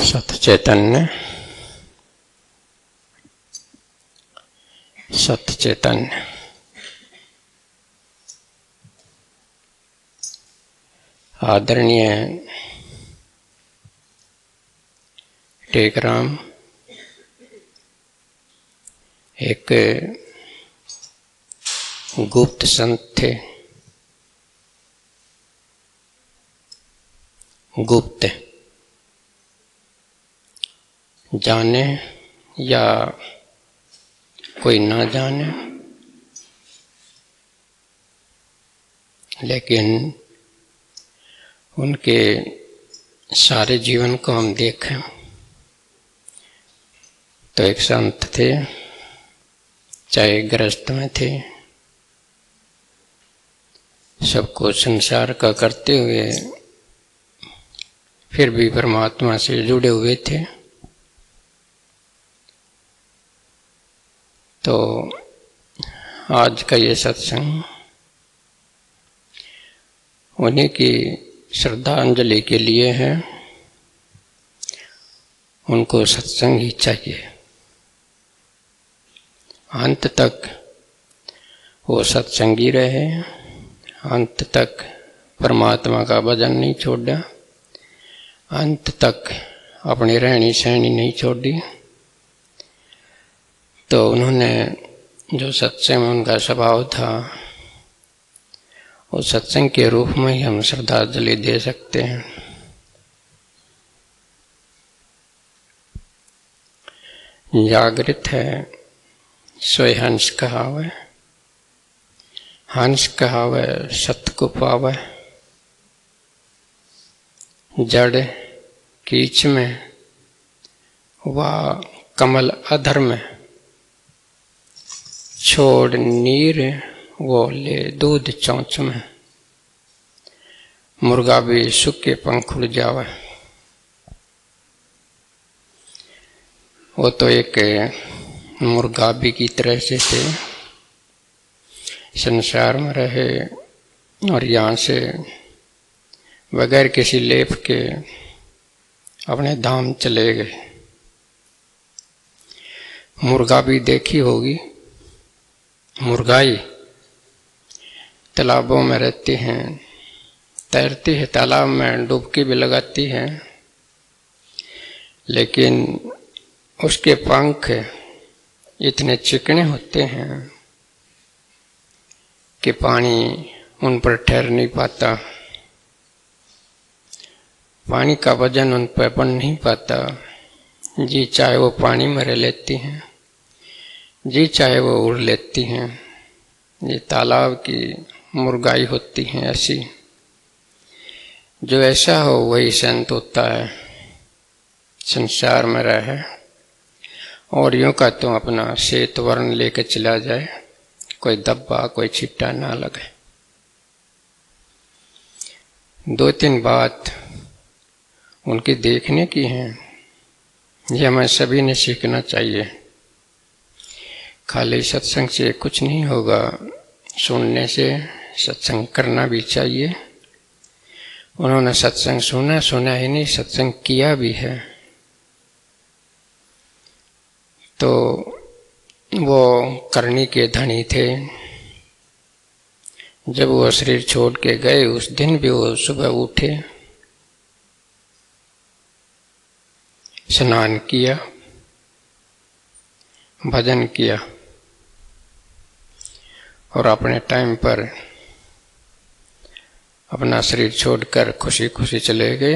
सत चैतन्य सत चैतन्य। आदरणीय टेकराम एक गुप्त संत थे। गुप्त जाने या कोई ना जाने, लेकिन उनके सारे जीवन को हम देखें तो एक संत थे, चाहे गृहस्थ में थे, सबको संसार का करते हुए फिर भी परमात्मा से जुड़े हुए थे। तो आज का ये सत्संग उन्हीं की श्रद्धांजलि के लिए है। उनको सत्संग ही चाहिए, अंत तक वो सत्संगी रहे, अंत तक परमात्मा का भजन नहीं छोड़ा, अंत तक अपनी रहनी सहनी नहीं छोड़ी। तो उन्होंने जो सत्संग में उनका स्वभाव था, उस सत्संग के रूप में ही हम श्रद्धांजलि दे सकते हैं। जागृत है सोई हंस कहावे, हंस कहावे सत को पावे। जड़ कीच में वा कमल अधर में, छोड़ नीर वो ले दूध चौंच में। मुर्गा भी सूखे पंख उड़ जावे। वो तो एक मुर्गा भी की तरह से थे, संसार में रहे और यहाँ से बगैर किसी लेप के अपने धाम चले गए। मुर्गा भी देखी होगी, मुर्गाई तालाबों में रहती हैं, तैरती है तालाब में, डुबकी भी लगाती है, लेकिन उसके पंख इतने चिकने होते हैं कि पानी उन पर ठहर नहीं पाता, पानी का वजन उन पर बन नहीं पाता। जी चाहे वो पानी में रह लेती हैं, जी चाहे वो उड़ लेती हैं। ये तालाब की मुर्गाई होती हैं ऐसी। जो ऐसा हो वही संत होता है, संसार में रहे और यूं का तो अपना श्वेत वर्ण लेकर चला जाए, कोई दब्बा कोई छिट्टा ना लगे। दो तीन बात उनकी देखने की हैं, ये हमें सभी ने सीखना चाहिए। खाली सत्संग से कुछ नहीं होगा, सुनने से सत्संग करना भी चाहिए। उन्होंने सत्संग सुना, सुना ही नहीं, सत्संग किया भी है। तो वो करनी के धनी थे। जब वो शरीर छोड़ के गए उस दिन भी वो सुबह उठे, स्नान किया, भजन किया और अपने टाइम पर अपना शरीर छोड़कर खुशी खुशी चले गए।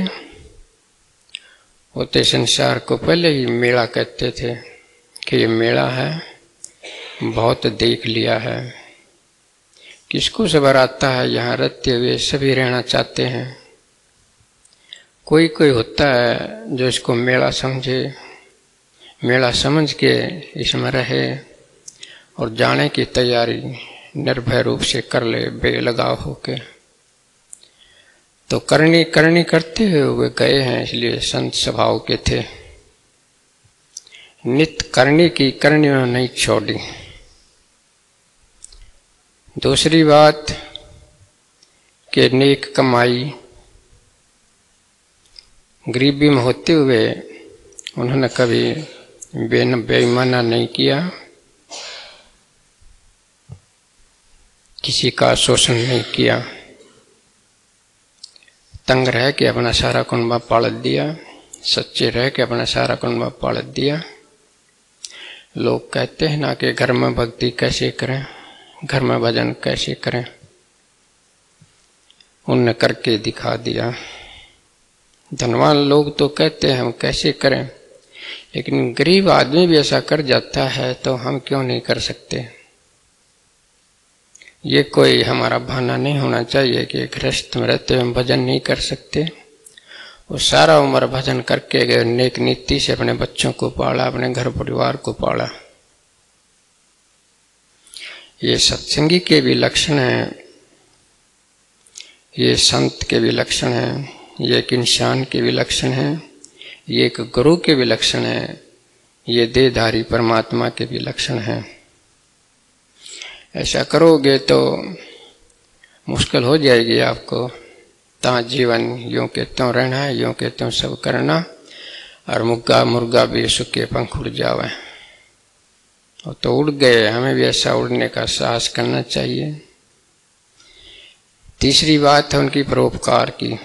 वो तो संसार को पहले ही मेला कहते थे कि ये मेला है, बहुत देख लिया है। किसको सबर आता है यहाँ रहते हुए, सभी रहना चाहते हैं। कोई कोई होता है जो इसको मेला समझे, मेला समझ के इसमें रहे और जाने की तैयारी निर्भय रूप से कर ले, बेलगाव होके। तो करनी करनी करते हुए गए हैं, इसलिए संत स्वभाव के थे। नित करनी की करनी उन्होंने नहीं छोड़ी। दूसरी बात कि नेक कमाई, गरीबी में होते हुए उन्होंने कभी बेईमाना नहीं किया, किसी का शोषण नहीं किया, तंग रह के अपना सारा कुनबा पाल दिया, सच्चे रह के अपना सारा कुनबा पाल दिया। लोग कहते हैं ना कि घर में भक्ति कैसे करें, घर में भजन कैसे करें, उनने करके दिखा दिया। धनवान लोग तो कहते हैं हम कैसे करें, लेकिन गरीब आदमी भी ऐसा कर जाता है तो हम क्यों नहीं कर सकते। ये कोई हमारा बहाना नहीं होना चाहिए कि गृहस्थ में रहते हुए हम भजन नहीं कर सकते। वो सारा उम्र भजन करके गए, नेक नीति से अपने बच्चों को पाला, अपने घर परिवार को पाला। ये सत्संगी के भी लक्षण हैं, ये संत के भी लक्षण हैं, ये एक इंसान के भी लक्षण हैं, ये एक गुरु के भी लक्षण हैं, ये देहधारी परमात्मा के भी लक्षण हैं। ऐसा करोगे तो मुश्किल हो जाएगी आपको। ता जीवन यूं के त्यों रहना है, यूं के त्यों सब करना, और मुर्गा मुर्गा भी सुखे पंख उड़ जावे। और तो उड़ गए, हमें भी ऐसा उड़ने का साहस करना चाहिए। तीसरी बात है उनकी परोपकार की।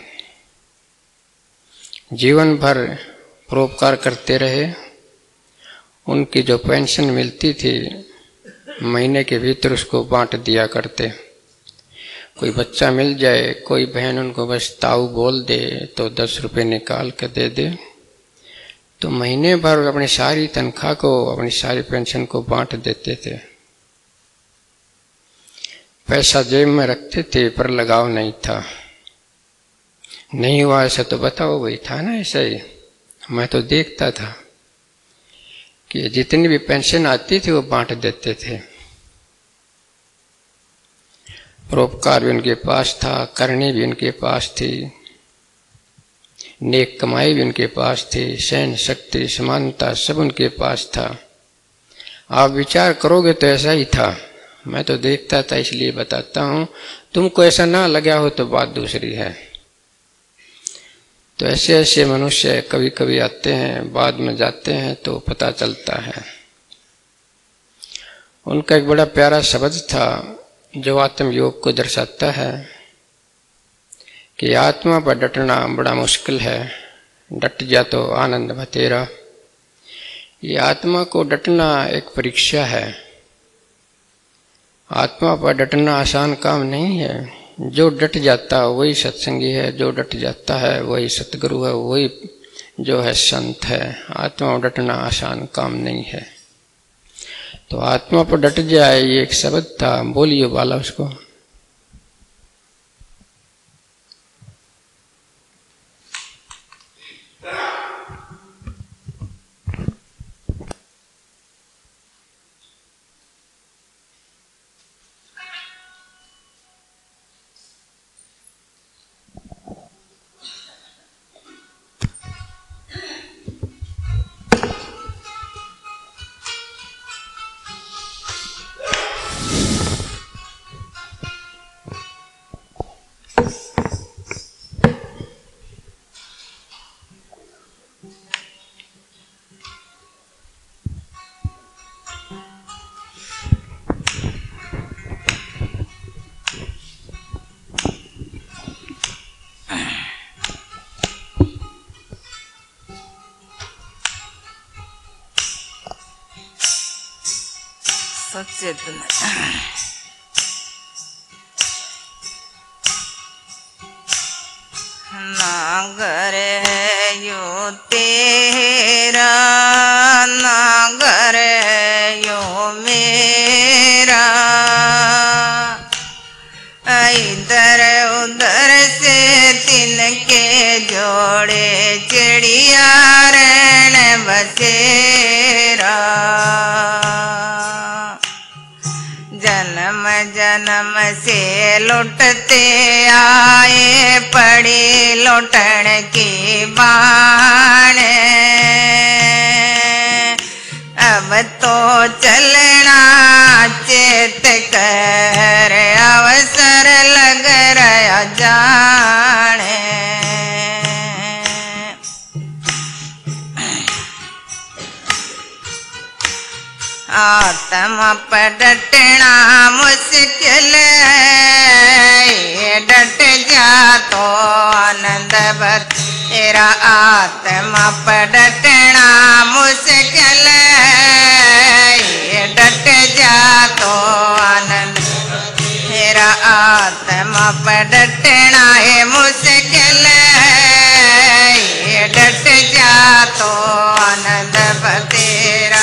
जीवन भर परोपकार करते रहे। उनकी जो पेंशन मिलती थी महीने के भीतर उसको बांट दिया करते। कोई बच्चा मिल जाए, कोई बहन उनको बस ताऊ बोल दे तो 10 रुपये निकाल के दे दे, तो महीने भर अपनी सारी तनख्वाह को, अपनी सारी पेंशन को बांट देते थे। पैसा जेब में रखते थे पर लगाव नहीं था। नहीं हुआ ऐसा तो बताओ, वही था ना ऐसा ही। मैं तो देखता था कि जितनी भी पेंशन आती थी वो बांट देते थे। परोपकार भी उनके पास था, करनी भी उनके पास थी, नेक कमाई भी उनके पास थी, सहन शक्ति समानता सब उनके पास था। आप विचार करोगे तो ऐसा ही था। मैं तो देखता था इसलिए बताता हूँ, तुमको ऐसा ना लगा हो तो बात दूसरी है। तो ऐसे ऐसे मनुष्य कभी कभी आते हैं, बाद में जाते हैं तो पता चलता है। उनका एक बड़ा प्यारा शब्द था जो आत्म योग को दर्शाता है कि आत्मा पर डटना बड़ा मुश्किल है, डट जा तो आनंद भतेरा। ये आत्मा को डटना एक परीक्षा है। आत्मा पर डटना आसान काम नहीं है। जो डट जाता है वही सत्संगी है, जो डट जाता है वही सतगुरु है, वही जो है संत है। आत्मा पर डटना आसान काम नहीं है। तो आत्मा पर डट जाए, ये एक शब्द था। बोलिए बाला उसको। सचेतन नागर है यो तेरा, नागर है यो मेरा। इधर उधर से तिनके जोड़े चिड़िया रहने बसेरा। जन्म जन्म से लुटते आए, पड़ी लुटन की बाण। अब तो चलना चेत कर, अवसर लग रहा जाने। आत्मा पर डटना मुश्किल है, डट जा तो आनंद भर तेरा। आत्मा पर डटना मुश्किल है, डट जा तो आनंद तेरा। आत्मा पर डटना है मुश्किल है, डट जा तो आनंद भर तेरा।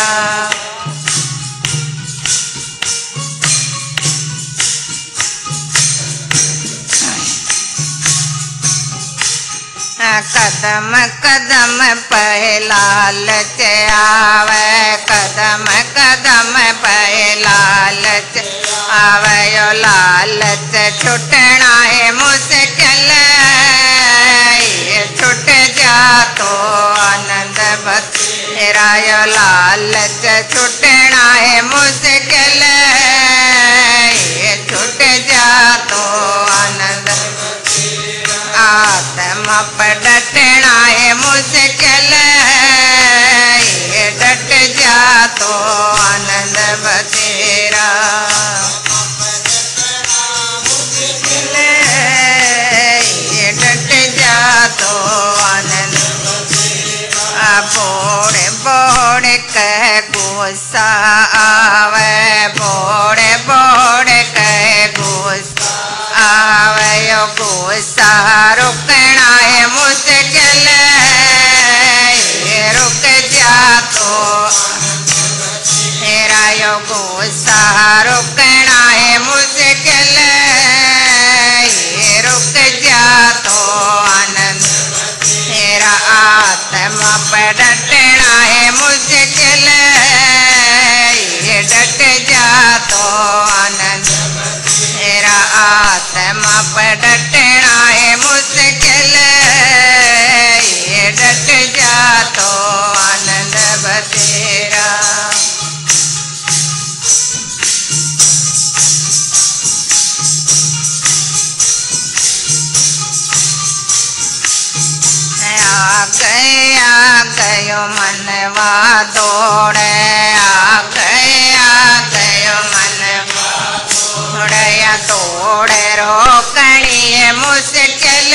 कदम कदम पे लालच आवे, कदम कदम पे लालच आवे, यो लालच छुटना है मुश्किल है, छुट जा तो आनंद भर तेरा। यो लालच छुटना है मुश्किल है, छुट जा तो आनंद। आत्मा पर डटना है मुश्किल है, डट जा तो आनंद भर तेरा। डट जा तो आनंद। बोड़े बोड़े कह गुस्सा आवे, बोड़े बोड़े कह गुस्सा आवे, यो गुस्सा रुकना है मुश्किल है, रुक जा तो तेरा। यो गुस्सा रुकना है मुश्किल है, रुक जा तो आनंद तेरा। आत्मा पर डटना है मुश्किल है, डट जा तो आनंद तेरा। आत्मा पर डटना है मुश्किल है, डट जा तो आनंद भर तेरा। आ गयो मनवा दौड़े, आ गयो मनवा दौड़े, दौड़े रोकनी मुश्किल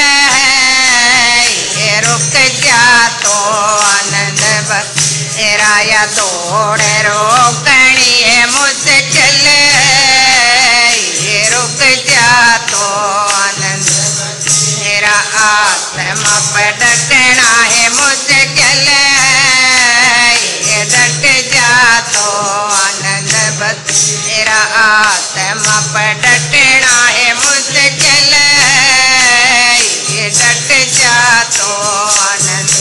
है, रुक जा तो आनंद भर तेरा। या दौड़े रोकनी मुश्किल है, रुक जा तो आनंद तेरा। आत्मा पर डटना है मुश्किल है, डट जा तो आनंद भर तेरा। आत्मा पर डटना है मुश्किल है, डट जा तो आनंद।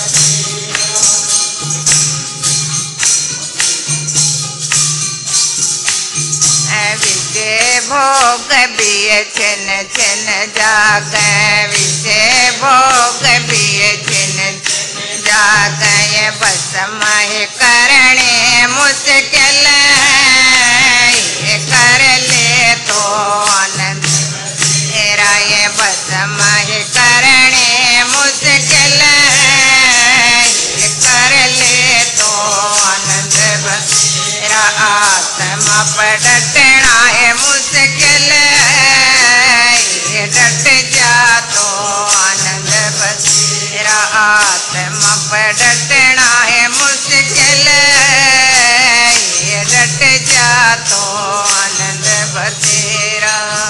विषय भोग भी छिन छिन जागे, विषय भोग भी छिन जागे, बस मह करने मुश्किल है, कर ले तो आनंद तेरा। ये बस मह करने मुश्किल है, कर ले तो आनंद भर तेरा। आत्मा पर डटना है मुश्किल है, डट जा तो आनंद भर तेरा। आत्मा पर डटना है मुश्किल है, डट जा तो आनंद भर तेरा।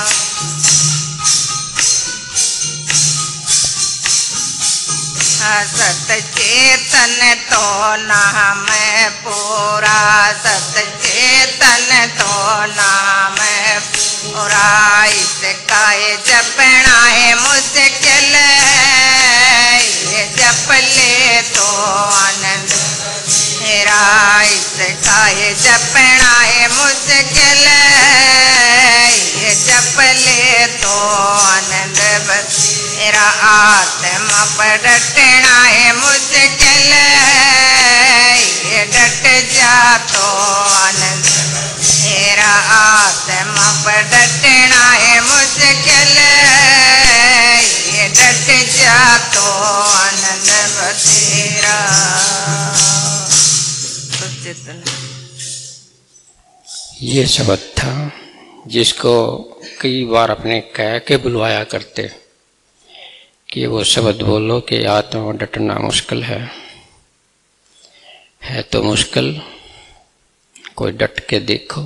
सत चेतन तो नाम पूरा, सत चेतन तो नाम पूरा, इसका जपना है मुश्किल है, जप ले तो आनंद तेरा। इसका जपना है मुश्किल है, जप ले तो आनंद भर तेरा। आत्मा पर डटना है मुश्किल है, डट जा तो आनंद तेरा। आत्मा पर डटना है मुश्किल है, डट जा तो आनंद भर तेरा। ये शब्द था जिसको कई बार अपने कह के बुलवाया करते कि वो शब्द बोलो कि आत्मा में डटना मुश्किल है तो मुश्किल, कोई डट के देखो।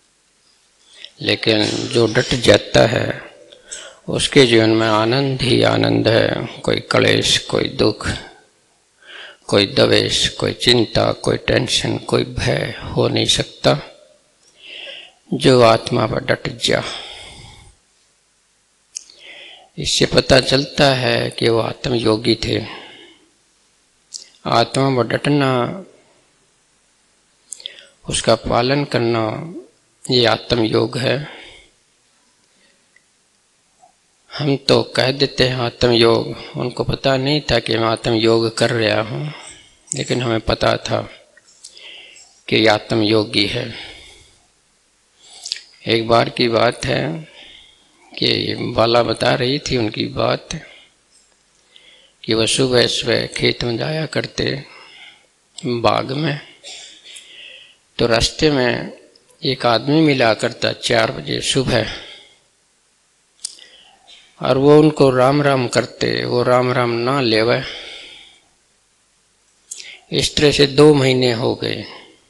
लेकिन जो डट जाता है उसके जीवन में आनंद ही आनंद है। कोई क्लेश, कोई दुख, कोई द्वेष, कोई चिंता, कोई टेंशन, कोई भय हो नहीं सकता जो आत्मा पर डट जा। इससे पता चलता है कि वो आत्मयोगी थे। आत्मा पर डटना, उसका पालन करना, ये आत्मयोग है। हम तो कह देते हैं आत्मयोग, उनको पता नहीं था कि मैं आत्मयोग कर रहा हूँ, लेकिन हमें पता था कि आत्मयोगी है। एक बार की बात है कि बाला बता रही थी उनकी बात कि वह सुबह सुबह खेत में जाया करते बाग में, तो रास्ते में एक आदमी मिला करता 4 बजे सुबह, और वो उनको राम राम करते, वो राम राम ना लेवे। इस तरह से 2 महीने हो गए।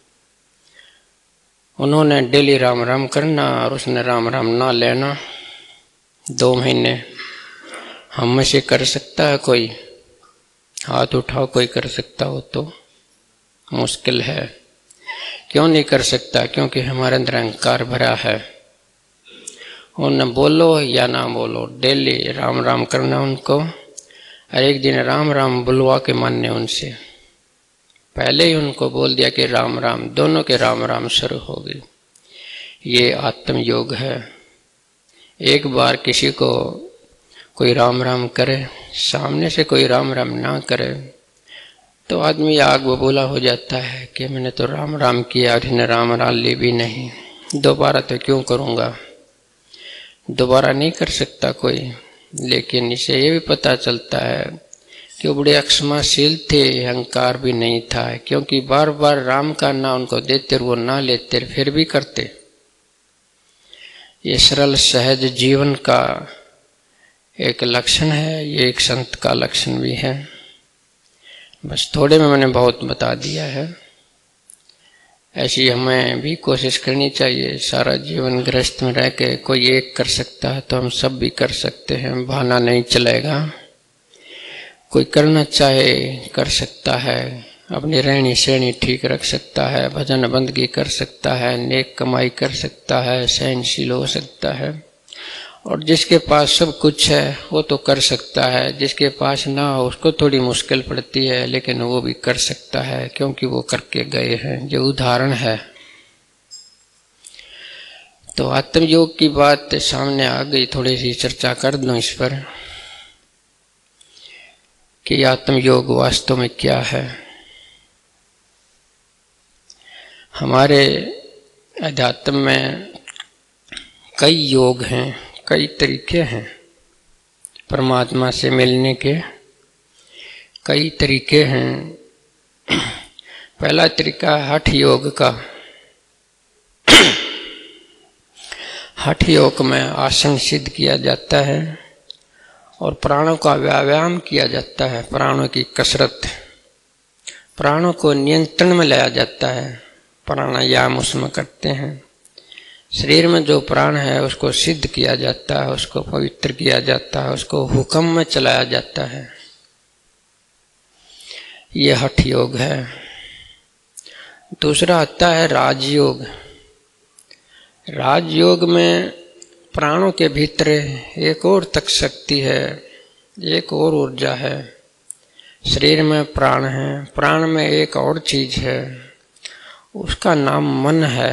उन्होंने डेली राम राम करना और उसने राम राम ना लेना। 2 महीने हम में से कर सकता है कोई? हाथ उठाओ, कोई कर सकता हो तो? मुश्किल है। क्यों नहीं कर सकता? क्योंकि हमारे अंदर अहंकार भरा है। उन्हें बोलो या ना बोलो, डेली राम राम करना उनको, और एक दिन राम राम बुलवा के मानने उनसे। पहले ही उनको बोल दिया कि राम राम, दोनों के राम राम शुरू हो गई। ये आत्मयोग है। एक बार किसी को कोई राम राम करे, सामने से कोई राम राम ना करे, तो आदमी आग बबूला हो जाता है कि मैंने तो राम राम किया और इन्हें राम राम ली भी नहीं, दोबारा तो क्यों करूँगा? दोबारा नहीं कर सकता कोई। लेकिन इसे ये भी पता चलता है कि वो बड़े अक्षमाशील थे, अहंकार भी नहीं था, क्योंकि बार बार राम का ना उनको देते, वो ना लेते, फिर भी करते। ये सरल सहज जीवन का एक लक्षण है, ये एक संत का लक्षण भी है। बस थोड़े में मैंने बहुत बता दिया है। ऐसी हमें भी कोशिश करनी चाहिए। सारा जीवन गृहस्थ में रह के कोई एक कर सकता है तो हम सब भी कर सकते हैं, बहाना नहीं चलेगा। कोई करना चाहे कर सकता है, अपनी रहनी सहनी ठीक रख सकता है, भजन बंदगी कर सकता है, नेक कमाई कर सकता है, सहनशील हो सकता है। और जिसके पास सब कुछ है वो तो कर सकता है, जिसके पास ना हो उसको थोड़ी मुश्किल पड़ती है, लेकिन वो भी कर सकता है क्योंकि वो करके गए हैं, जो उदाहरण है। तो आत्मयोग की बात सामने आ गई, थोड़ी सी चर्चा कर दूं इस पर कि आत्मयोग वास्तव में क्या है। हमारे अध्यात्म में कई योग हैं, कई तरीके हैं परमात्मा से मिलने के, कई तरीके हैं। पहला तरीका हठ योग का। हठ योग में आसन सिद्ध किया जाता है और प्राणों का व्यायाम किया जाता है, प्राणों की कसरत, प्राणों को नियंत्रण में लाया जाता है, प्राणायाम उसमें करते हैं। शरीर में जो प्राण है उसको सिद्ध किया जाता है, उसको पवित्र किया जाता है, उसको हुक्म में चलाया जाता है। ये हठ योग है। दूसरा आता है राजयोग। राजयोग में प्राणों के भीतर एक और तक शक्ति है, एक और ऊर्जा है। शरीर में प्राण है, प्राण में एक और चीज है, उसका नाम मन है।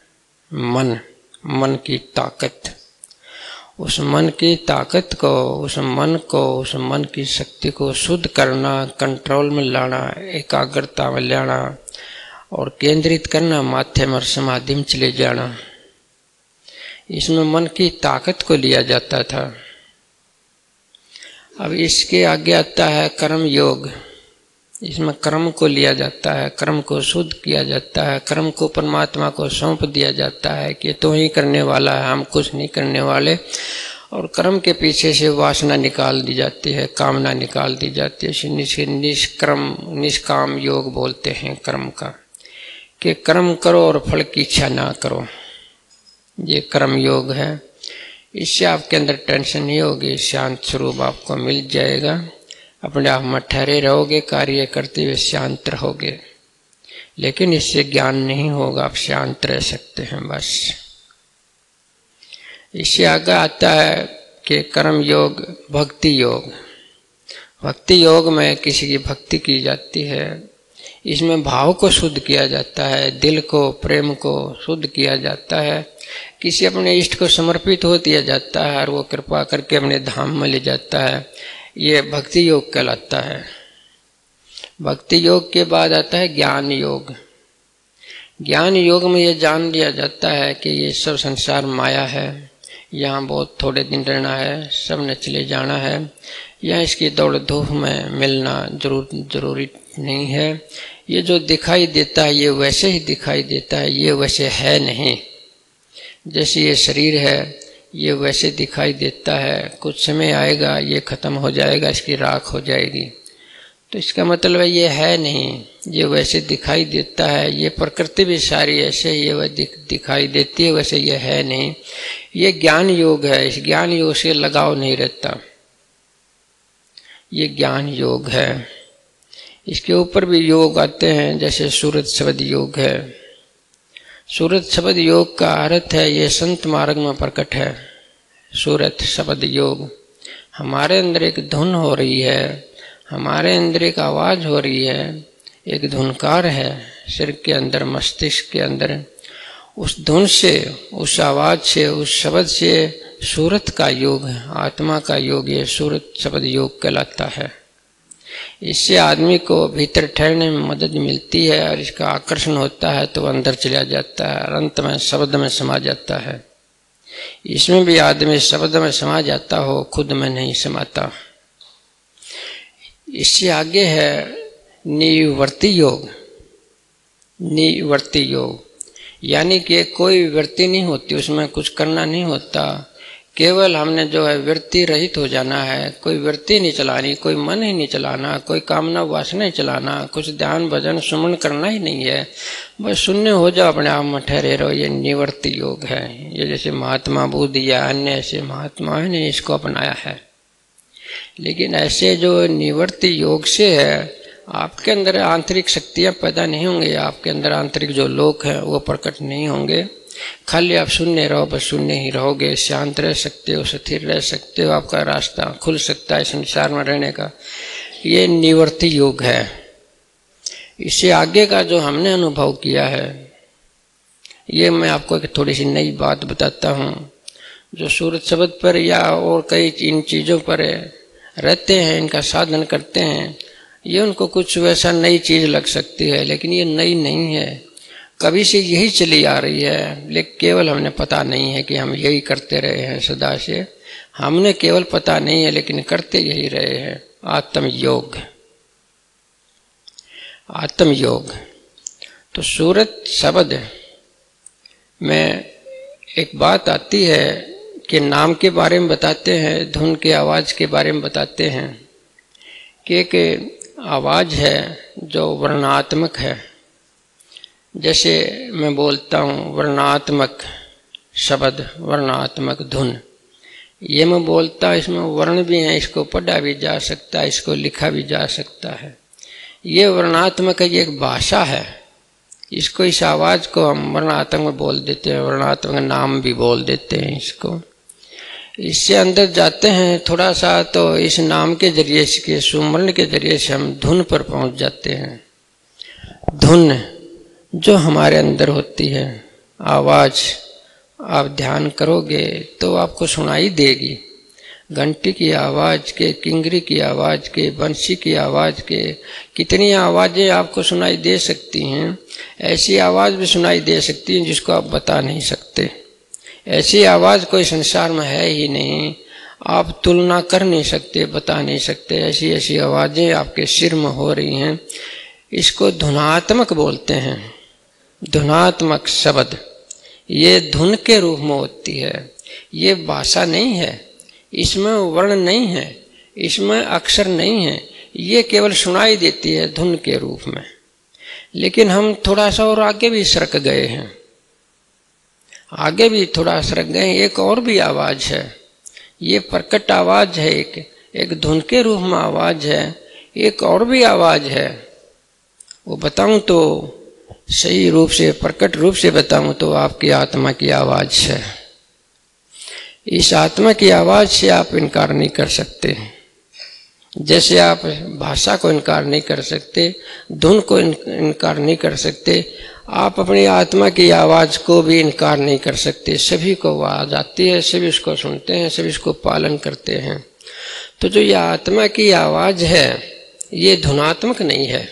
मन की ताकत। उस मन की ताकत को, उस मन की शक्ति को शुद्ध करना, कंट्रोल में लाना, एकाग्रता में लाना और केंद्रित करना, माथे में समाधि में चले जाना, इसमें मन की ताकत को लिया जाता था। अब इसके आगे आता है कर्म योग। इसमें कर्म को लिया जाता है, कर्म को शुद्ध किया जाता है, कर्म को परमात्मा को सौंप दिया जाता है कि तू ही करने वाला है, हम कुछ नहीं करने वाले। और कर्म के पीछे से वासना निकाल दी जाती है, कामना निकाल दी जाती है। निष्काम योग बोलते हैं कर्म का, कि कर्म करो और फल की इच्छा ना करो, ये कर्म योग है। इससे आपके अंदर टेंशन नहीं होगी, शांत स्वरूप आपको मिल जाएगा, अपने आप में ठहरे रहोगे, कार्य करते हुए शांत रहोगे। लेकिन इससे ज्ञान नहीं होगा, आप शांत रह सकते हैं बस। इससे आगे आता है कि कर्म योग, भक्ति योग। भक्ति योग में किसी की भक्ति की जाती है, इसमें भाव को शुद्ध किया जाता है, दिल को, प्रेम को शुद्ध किया जाता है, किसी अपने इष्ट को समर्पित हो दिया जाता है और वो कृपा करके अपने धाम में ले जाता है। ये भक्ति योग कहलाता है। भक्ति योग के बाद आता है ज्ञान योग। ज्ञान योग में ये जान लिया जाता है कि ये सब संसार माया है, यहाँ बहुत थोड़े दिन रहना है, सब ने चले जाना है, यहाँ इसकी दौड़ धूप में मिलना जरूरी नहीं है। ये जो दिखाई देता है ये वैसे ही दिखाई देता है, ये वैसे है नहीं। जैसे ये शरीर है ये वैसे दिखाई देता है, कुछ समय आएगा ये खत्म हो जाएगा, इसकी राख हो जाएगी। तो इसका मतलब है ये है नहीं, ये वैसे दिखाई देता है। ये प्रकृति भी सारी ऐसे ही वह दिखाई देती है, वैसे ये है नहीं। ये ज्ञान योग है, इस ज्ञान योग से लगाव नहीं रहता, ये ज्ञान योग है। इसके ऊपर भी योग आते हैं, जैसे सूरत शब्द योग है। सूरत शब्द योग का अर्थ है ये संत मार्ग में प्रकट है। सूरत शब्द योग, हमारे अंदर एक धुन हो रही है, हमारे अंदर एक आवाज हो रही है, एक धुनकार है सिर के अंदर, मस्तिष्क के अंदर। उस धुन से, उस आवाज से, उस शब्द से सूरत का योग है, आत्मा का योग, ये सूरत शब्द योग कहलाता है। इससे आदमी को भीतर ठहरने में मदद मिलती है और इसका आकर्षण होता है तो अंदर चला जाता है और अंत में शब्द में समा जाता है। इसमें भी आदमी शब्द में समा जाता हो, खुद में नहीं समाता। इससे आगे है निवर्ती योग। निवर्ती योग यानी कि कोई वृत्ति नहीं होती, उसमें कुछ करना नहीं होता, केवल हमने जो है वृत्ति रहित हो जाना है। कोई वृत्ति नहीं चलानी, कोई मन ही नहीं चलाना, कोई कामना वासना नहीं चलाना, कुछ ध्यान भजन सुमन करना ही नहीं है, बस शून्य हो जाओ, अपने आप में ठहरे रहो। ये निवर्ती योग है। ये जैसे महात्मा बुद्ध या अन्य ऐसे महात्माओं ने इसको अपनाया है। लेकिन ऐसे जो निवर्ती योग से है, आपके अंदर आंतरिक शक्तियाँ पैदा नहीं होंगी, आपके अंदर आंतरिक जो लोक हैं वो प्रकट नहीं होंगे। खाली आप शून्य रहो, बस शून्य ही रहोगे, शांत रह सकते हो, स्थिर रह सकते हो, आपका रास्ता खुल सकता है संसार में रहने का। ये निवर्ती योग है। इससे आगे का जो हमने अनुभव किया है, ये मैं आपको एक थोड़ी सी नई बात बताता हूँ। जो सूरत शब्द पर या और कई इन चीज़ों पर रहते हैं, इनका साधन करते हैं, ये उनको कुछ वैसा नई चीज़ लग सकती है, लेकिन ये नई नहीं है, कभी से यही चली आ रही है। लेकिन केवल हमने पता नहीं है कि हम यही करते रहे हैं सदा से, हमने केवल पता नहीं है लेकिन करते यही रहे हैं। आत्मयोग। आत्मयोग तो सूरत शब्द में एक बात आती है कि नाम के बारे में बताते हैं, धुन के आवाज़ के बारे में बताते हैं कि एक आवाज़ है जो वर्णात्मक है। जैसे मैं बोलता हूँ वर्णात्मक शब्द, वर्णात्मक धुन, ये मैं बोलता, इसमें वर्ण भी हैं, इसको पढ़ा भी जा सकता है, इसको लिखा भी जा सकता है। ये वर्णात्मक है, ये एक भाषा है। इसको, इस आवाज़ को हम वर्णात्मक बोल देते हैं, वर्णात्मक नाम भी बोल देते हैं इसको। इससे अंदर जाते हैं थोड़ा सा तो इस नाम के जरिए, इसके सुमरण के जरिए से हम धुन पर पहुंच जाते हैं। धुन जो हमारे अंदर होती है, आवाज़, आप ध्यान करोगे तो आपको सुनाई देगी। घंटी की आवाज़ के, किंगरी की आवाज़ के, बंसी की आवाज़ के, कितनी आवाज़ें आपको सुनाई दे सकती हैं। ऐसी आवाज़ भी सुनाई दे सकती है जिसको आप बता नहीं सकते। ऐसी आवाज़ कोई संसार में है ही नहीं। आप तुलना कर नहीं सकते, बता नहीं सकते। ऐसी ऐसी आवाज़ें आपके सिर में हो रही हैं, इसको धुनात्मक बोलते हैं। धुनात्मक शब्द ये धुन के रूप में होती है, ये भाषा नहीं है, इसमें वर्ण नहीं है, इसमें अक्षर नहीं है, ये केवल सुनाई देती है धुन के रूप में। लेकिन हम थोड़ा सा और आगे भी सरक गए हैं, आगे भी थोड़ा सरक गए। एक और भी आवाज़ है, ये प्रकट आवाज़ है, एक धुन के रूप में आवाज़ है। एक और भी आवाज़ है, वो बताऊं तो सही रूप से, प्रकट रूप से बताऊं तो आपकी आत्मा की आवाज़ है। इस आत्मा की आवाज़ से आप इनकार नहीं कर सकते। जैसे आप भाषा को इनकार नहीं कर सकते, धुन को इनकार नहीं कर सकते, आप अपनी आत्मा की आवाज़ को भी इनकार नहीं कर सकते। सभी को आवाज़ आती है, सभी उसको सुनते हैं, सभी उसको पालन करते हैं। तो जो ये आत्मा की आवाज़ है ये धुनात्मक नहीं है,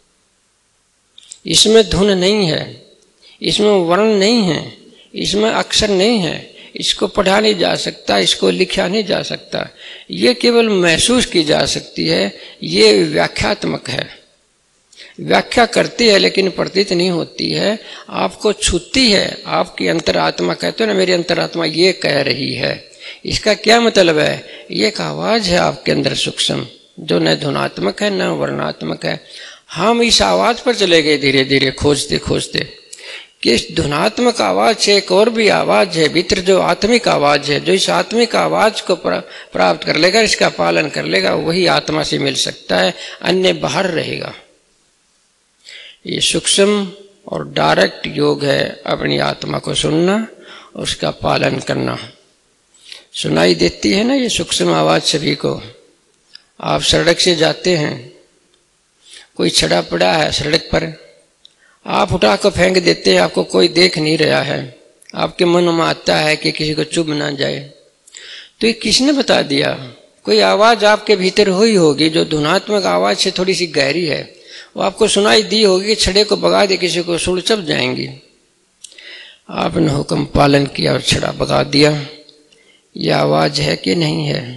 इसमें धुन नहीं है, इसमें वर्ण नहीं है, इसमें अक्षर नहीं है, इसको पढ़ा नहीं जा सकता, इसको लिखा नहीं जा सकता, ये केवल महसूस की जा सकती है। ये व्याख्यात्मक है, व्याख्या करती है लेकिन प्रतीत नहीं होती है, आपको छूती है। आपकी अंतरात्मा, कहते हो ना मेरी अंतरात्मा ये कह रही है, इसका क्या मतलब है? ये एक आवाज़ है आपके अंदर सूक्ष्म, जो न धुनात्मक है न वर्णात्मक है। हम इस आवाज़ पर चले गए धीरे धीरे खोजते खोजते कि इस धुनात्मक आवाज़ से एक और भी आवाज़ है भीतर, जो आत्मिक आवाज़ है। जो इस आत्मिक आवाज़ को प्राप्त कर लेगा, इसका पालन कर लेगा, वही आत्मा से मिल सकता है, अन्य बाहर रहेगा। ये सूक्ष्म और डायरेक्ट योग है, अपनी आत्मा को सुनना, उसका पालन करना। सुनाई देती है ना ये सूक्ष्म आवाज़ सभी को। आप सड़क से जाते हैं, कोई छड़ा पड़ा है सड़क पर, आप उठा कर फेंक देते हैं, आपको कोई देख नहीं रहा है, आपके मन में आता है कि किसी को चुभ ना जाए, तो ये किसने बता दिया? कोई आवाज़ आपके भीतर हुई होगी जो धुनात्मक आवाज़ से थोड़ी सी गहरी है, वो आपको सुनाई दी होगी कि छड़े को भगा दे, किसी को सुड़ चुभ जाएंगी। आपने हुक्म पालन किया और छड़ा भगा दिया। ये आवाज़ है कि नहीं है?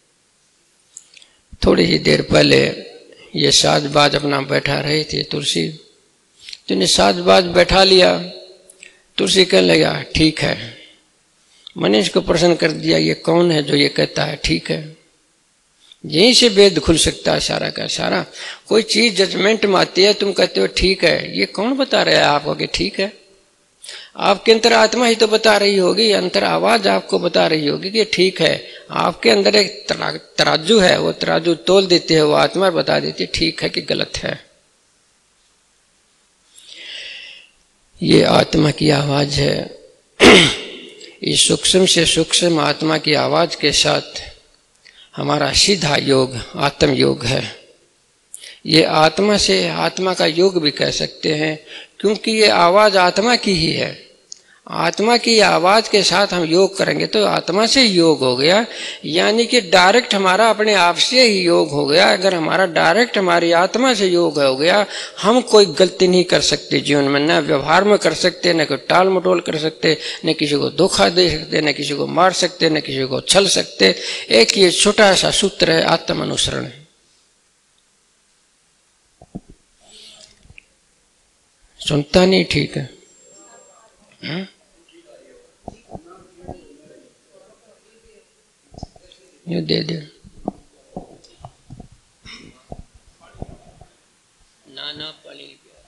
थोड़ी ही देर पहले ये साजबाज अपना बैठा रहे थे तुलसी, तो ने साजबाज बैठा लिया। तुलसी कहने लगा ठीक है। मैंने इसको प्रश्न कर दिया, ये कौन है जो ये कहता है ठीक है? यहीं से वेद खुल सकता है सारा का सारा। कोई चीज जजमेंट में आती है, तुम कहते हो ठीक है, ये कौन बता रहा है आपको कि ठीक है? आपके अंतर आत्मा ही तो बता रही होगी, अंतर आवाज आपको बता रही होगी कि ठीक है। आपके अंदर एक तराजू है, वो तराजू तोल देते हैं, वो आत्मा बता देती है ठीक है कि गलत है। ये आत्मा की आवाज है। इस सूक्ष्म से सूक्ष्म आत्मा की आवाज के साथ हमारा सीधा योग आत्म योग है। ये आत्मा से आत्मा का योग भी कह सकते हैं, क्योंकि ये आवाज आत्मा की ही है। आत्मा की आवाज के साथ हम योग करेंगे तो आत्मा से योग हो गया, यानी कि डायरेक्ट हमारा अपने आप से ही योग हो गया। अगर हमारा डायरेक्ट हमारी आत्मा से योग हो गया, हम कोई गलती नहीं कर सकते जीवन में, न व्यवहार में कर सकते, न कोई टाल मटोल कर सकते, न किसी को धोखा दे सकते, न किसी को मार सकते, न किसी को छल सकते। एक ये छोटा सा सूत्र है आत्म अनुसरण। सुनता नहीं ठीक है? ये दे दे नाना पानी।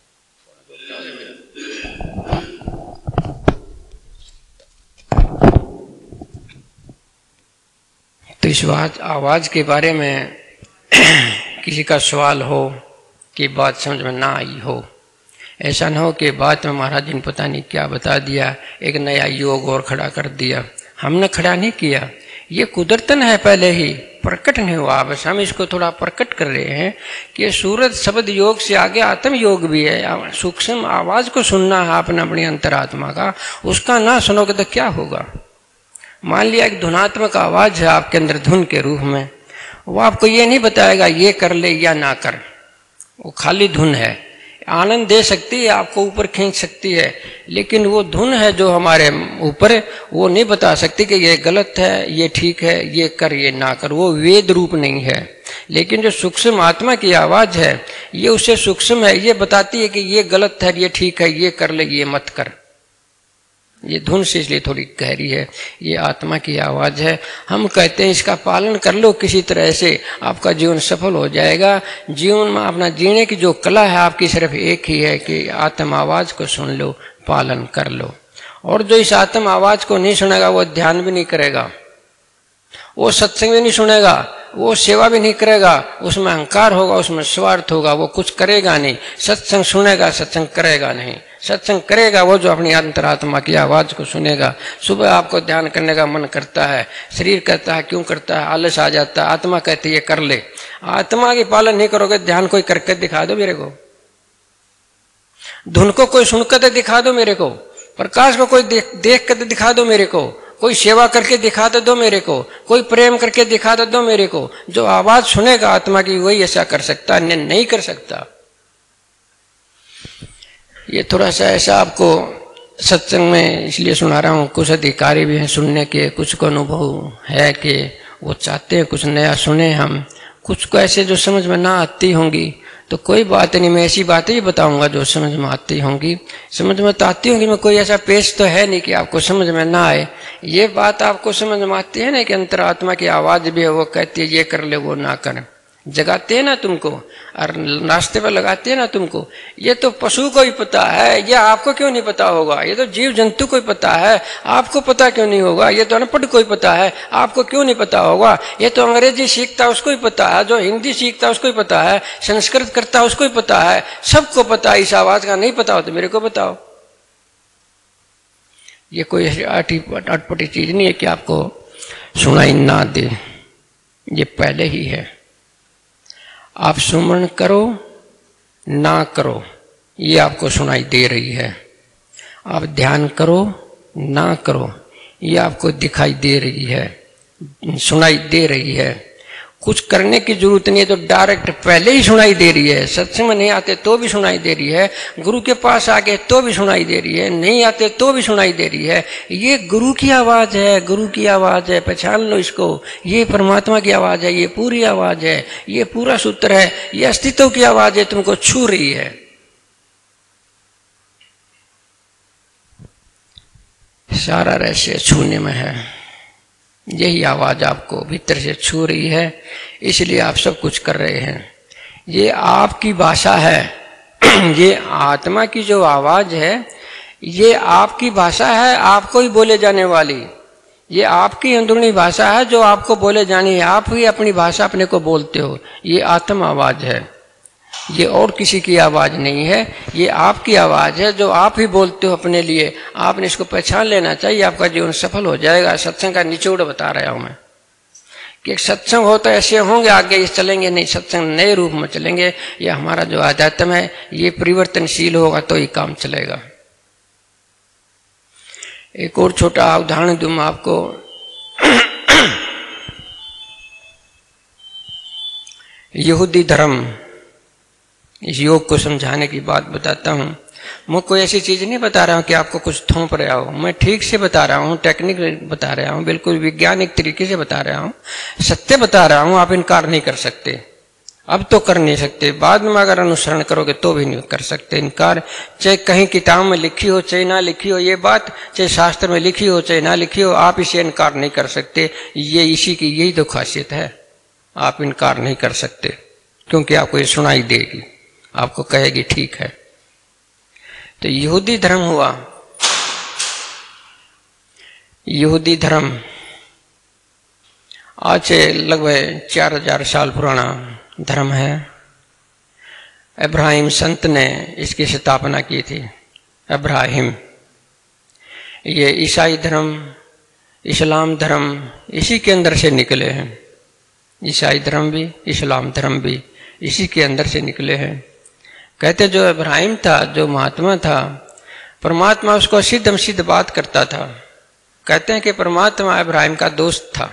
तो इस आवाज के बारे में किसी का सवाल हो कि बात समझ में ना आई हो, ऐसा ना हो कि बात में महाराज ने पता नहीं क्या बता दिया, एक नया योग और खड़ा कर दिया। हमने खड़ा नहीं किया, ये कुदरतन है, पहले ही प्रकट नहीं हुआ, बस हम इसको थोड़ा प्रकट कर रहे हैं कि सूरत शब्द योग से आगे आत्म योग भी है। सूक्ष्म आवाज को सुनना है आपने अपनी अंतरात्मा का, उसका ना सुनोगे तो क्या होगा? मान लिया एक धुनात्मक आवाज है आपके अंदर धुन के रूप में, वो आपको ये नहीं बताएगा ये कर ले या ना कर, वो खाली धुन है। आनंद दे सकती है, आपको ऊपर खींच सकती है, लेकिन वो धुन है जो हमारे ऊपर है, वो नहीं बता सकती कि ये गलत है, ये ठीक है, ये कर, ये ना कर। वो वेद रूप नहीं है। लेकिन जो सूक्ष्म आत्मा की आवाज है, ये उससे सूक्ष्म है, ये बताती है कि ये गलत है, ये ठीक है, ये कर ले, ये मत कर। ये धुन से इसलिए थोड़ी गहरी है, ये आत्मा की आवाज है। हम कहते हैं इसका पालन कर लो किसी तरह से, आपका जीवन सफल हो जाएगा। जीवन में अपना जीने की जो कला है आपकी सिर्फ एक ही है कि आत्म आवाज को सुन लो, पालन कर लो। और जो इस आत्म आवाज को नहीं सुनेगा वो ध्यान भी नहीं करेगा, वो सत्संग भी नहीं सुनेगा, वो सेवा भी नहीं करेगा, उसमें अहंकार होगा, उसमें स्वार्थ होगा, वो कुछ करेगा नहीं। सत्संग सुनेगा, सत्संग करेगा नहीं। सत्संग करेगा वो जो अपनी अंतरात्मा की आवाज को सुनेगा। सुबह आपको ध्यान करने का मन करता है, शरीर कहता है क्यों करता है, आलस आ जाता है, आत्मा कहती है कर ले। आत्मा की पालन नहीं करोगे, ध्यान कोई करके दिखा दो मेरे को, धुन को कोई सुनकर दिखा दो मेरे को, प्रकाश को कोई देख कर दिखा दो मेरे को, कोई सेवा करके दिखा दो मेरे को, कोई प्रेम करके दिखा दो मेरे को। जो आवाज सुनेगा आत्मा की वही ऐसा कर सकता है, नहीं कर सकता। ये थोड़ा सा ऐसा आपको सत्संग में इसलिए सुना रहा हूँ, कुछ अधिकारी भी हैं सुनने के, कुछ को अनुभव है कि वो चाहते हैं कुछ नया सुने हम, कुछ को ऐसे जो समझ में ना आती होंगी, तो कोई बात नहीं, मैं ऐसी बातें ही बताऊंगा जो समझ में आती होंगी। समझ में तो आती होंगी, मैं कोई ऐसा पेश तो है नहीं कि आपको समझ में ना आए। ये बात आपको समझ में आती है ना कि अंतरात्मा की आवाज भी है, वो कहती है ये कर ले, वो ना कर, जगाते हैं ना तुमको और रास्ते पर लगाते हैं ना तुमको। ये तो पशु को ही पता है, ये आपको क्यों नहीं पता होगा? ये तो जीव जंतु को ही पता है, आपको पता क्यों नहीं होगा? ये तो अनपढ़ को ही पता है, आपको क्यों नहीं पता होगा? ये तो अंग्रेजी सीखता है उसको ही पता है, जो हिंदी सीखता है उसको ही पता है, संस्कृत करता है उसको ही पता है, सबको पता है। इस आवाज का नहीं पता हो तो मेरे को बताओ। ये कोई अटपटी चीज नहीं है कि आपको सुनाई ना दे, ये पहले ही है। आप सुमरण करो ना करो, ये आपको सुनाई दे रही है। आप ध्यान करो ना करो, ये आपको दिखाई दे रही है, सुनाई दे रही है। कुछ करने की जरूरत नहीं है, तो डायरेक्ट पहले ही सुनाई दे रही है। सत्संग में नहीं आते तो भी सुनाई दे रही है, गुरु के पास आ गए तो भी सुनाई दे रही है, नहीं आते तो भी सुनाई दे रही है। ये गुरु की आवाज है, गुरु की आवाज है, पहचान लो इसको। ये परमात्मा की आवाज है, ये पूरी आवाज है, ये पूरा सूत्र है, ये अस्तित्व की आवाज है, तुमको छू रही है। सारा रहस्य छूने में है। यही आवाज आपको भीतर से छू रही है, इसलिए आप सब कुछ कर रहे हैं। ये आपकी भाषा है, ये आत्मा की जो आवाज है ये आपकी भाषा है, आपको ही बोले जाने वाली। ये आपकी अंदरूनी भाषा है जो आपको बोले जानी है, आप ही अपनी भाषा अपने को बोलते हो। ये आत्म आवाज है, ये और किसी की आवाज नहीं है, ये आपकी आवाज है जो आप ही बोलते हो अपने लिए। आपने इसको पहचान लेना चाहिए, आपका जीवन सफल हो जाएगा। सत्संग का निचोड़ बता रहा हूं मैं कि एक सत्संग हो तो ऐसे होंगे, आगे इस चलेंगे नहीं, सत्संग नए रूप में चलेंगे। ये हमारा जो आध्यात्म है ये परिवर्तनशील होगा तो ही काम चलेगा। एक और छोटा उदाहरण दूं मैं आपको। यहूदी धर्म, इस योग को समझाने की बात बताता हूँ। मैं कोई ऐसी चीज नहीं बता रहा हूँ कि आपको कुछ थोप रहा हो, मैं ठीक से बता रहा हूँ, टेक्निक बता रहा हूँ, बिल्कुल वैज्ञानिक तरीके से बता रहा हूँ, सत्य बता रहा हूँ। आप इनकार नहीं कर सकते, अब तो कर नहीं सकते, बाद में अगर अनुसरण करोगे तो भी नहीं कर सकते इनकार। चाहे कहीं किताब में लिखी हो चाहे ना लिखी हो ये बात, चाहे शास्त्र में लिखी हो चाहे ना लिखी हो, आप इसे इनकार नहीं कर सकते। ये इसी की यही तो खासियत है, आप इनकार नहीं कर सकते, क्योंकि आपको ये सुनाई देगी, आपको कहेगी ठीक है। तो यहूदी धर्म हुआ, यहूदी धर्म आज से लगभग 4000 साल पुराना धर्म है। इब्राहिम संत ने इसकी स्थापना की थी। इब्राहिम, ये ईसाई धर्म, इस्लाम धर्म इसी के अंदर से निकले हैं। ईसाई धर्म भी इस्लाम धर्म भी इसी के अंदर से निकले हैं। कहते जो इब्राहिम था, जो महात्मा था, परमात्मा उसको सिद्ध सिद्ध बात करता था। कहते हैं कि परमात्मा इब्राहिम का दोस्त था।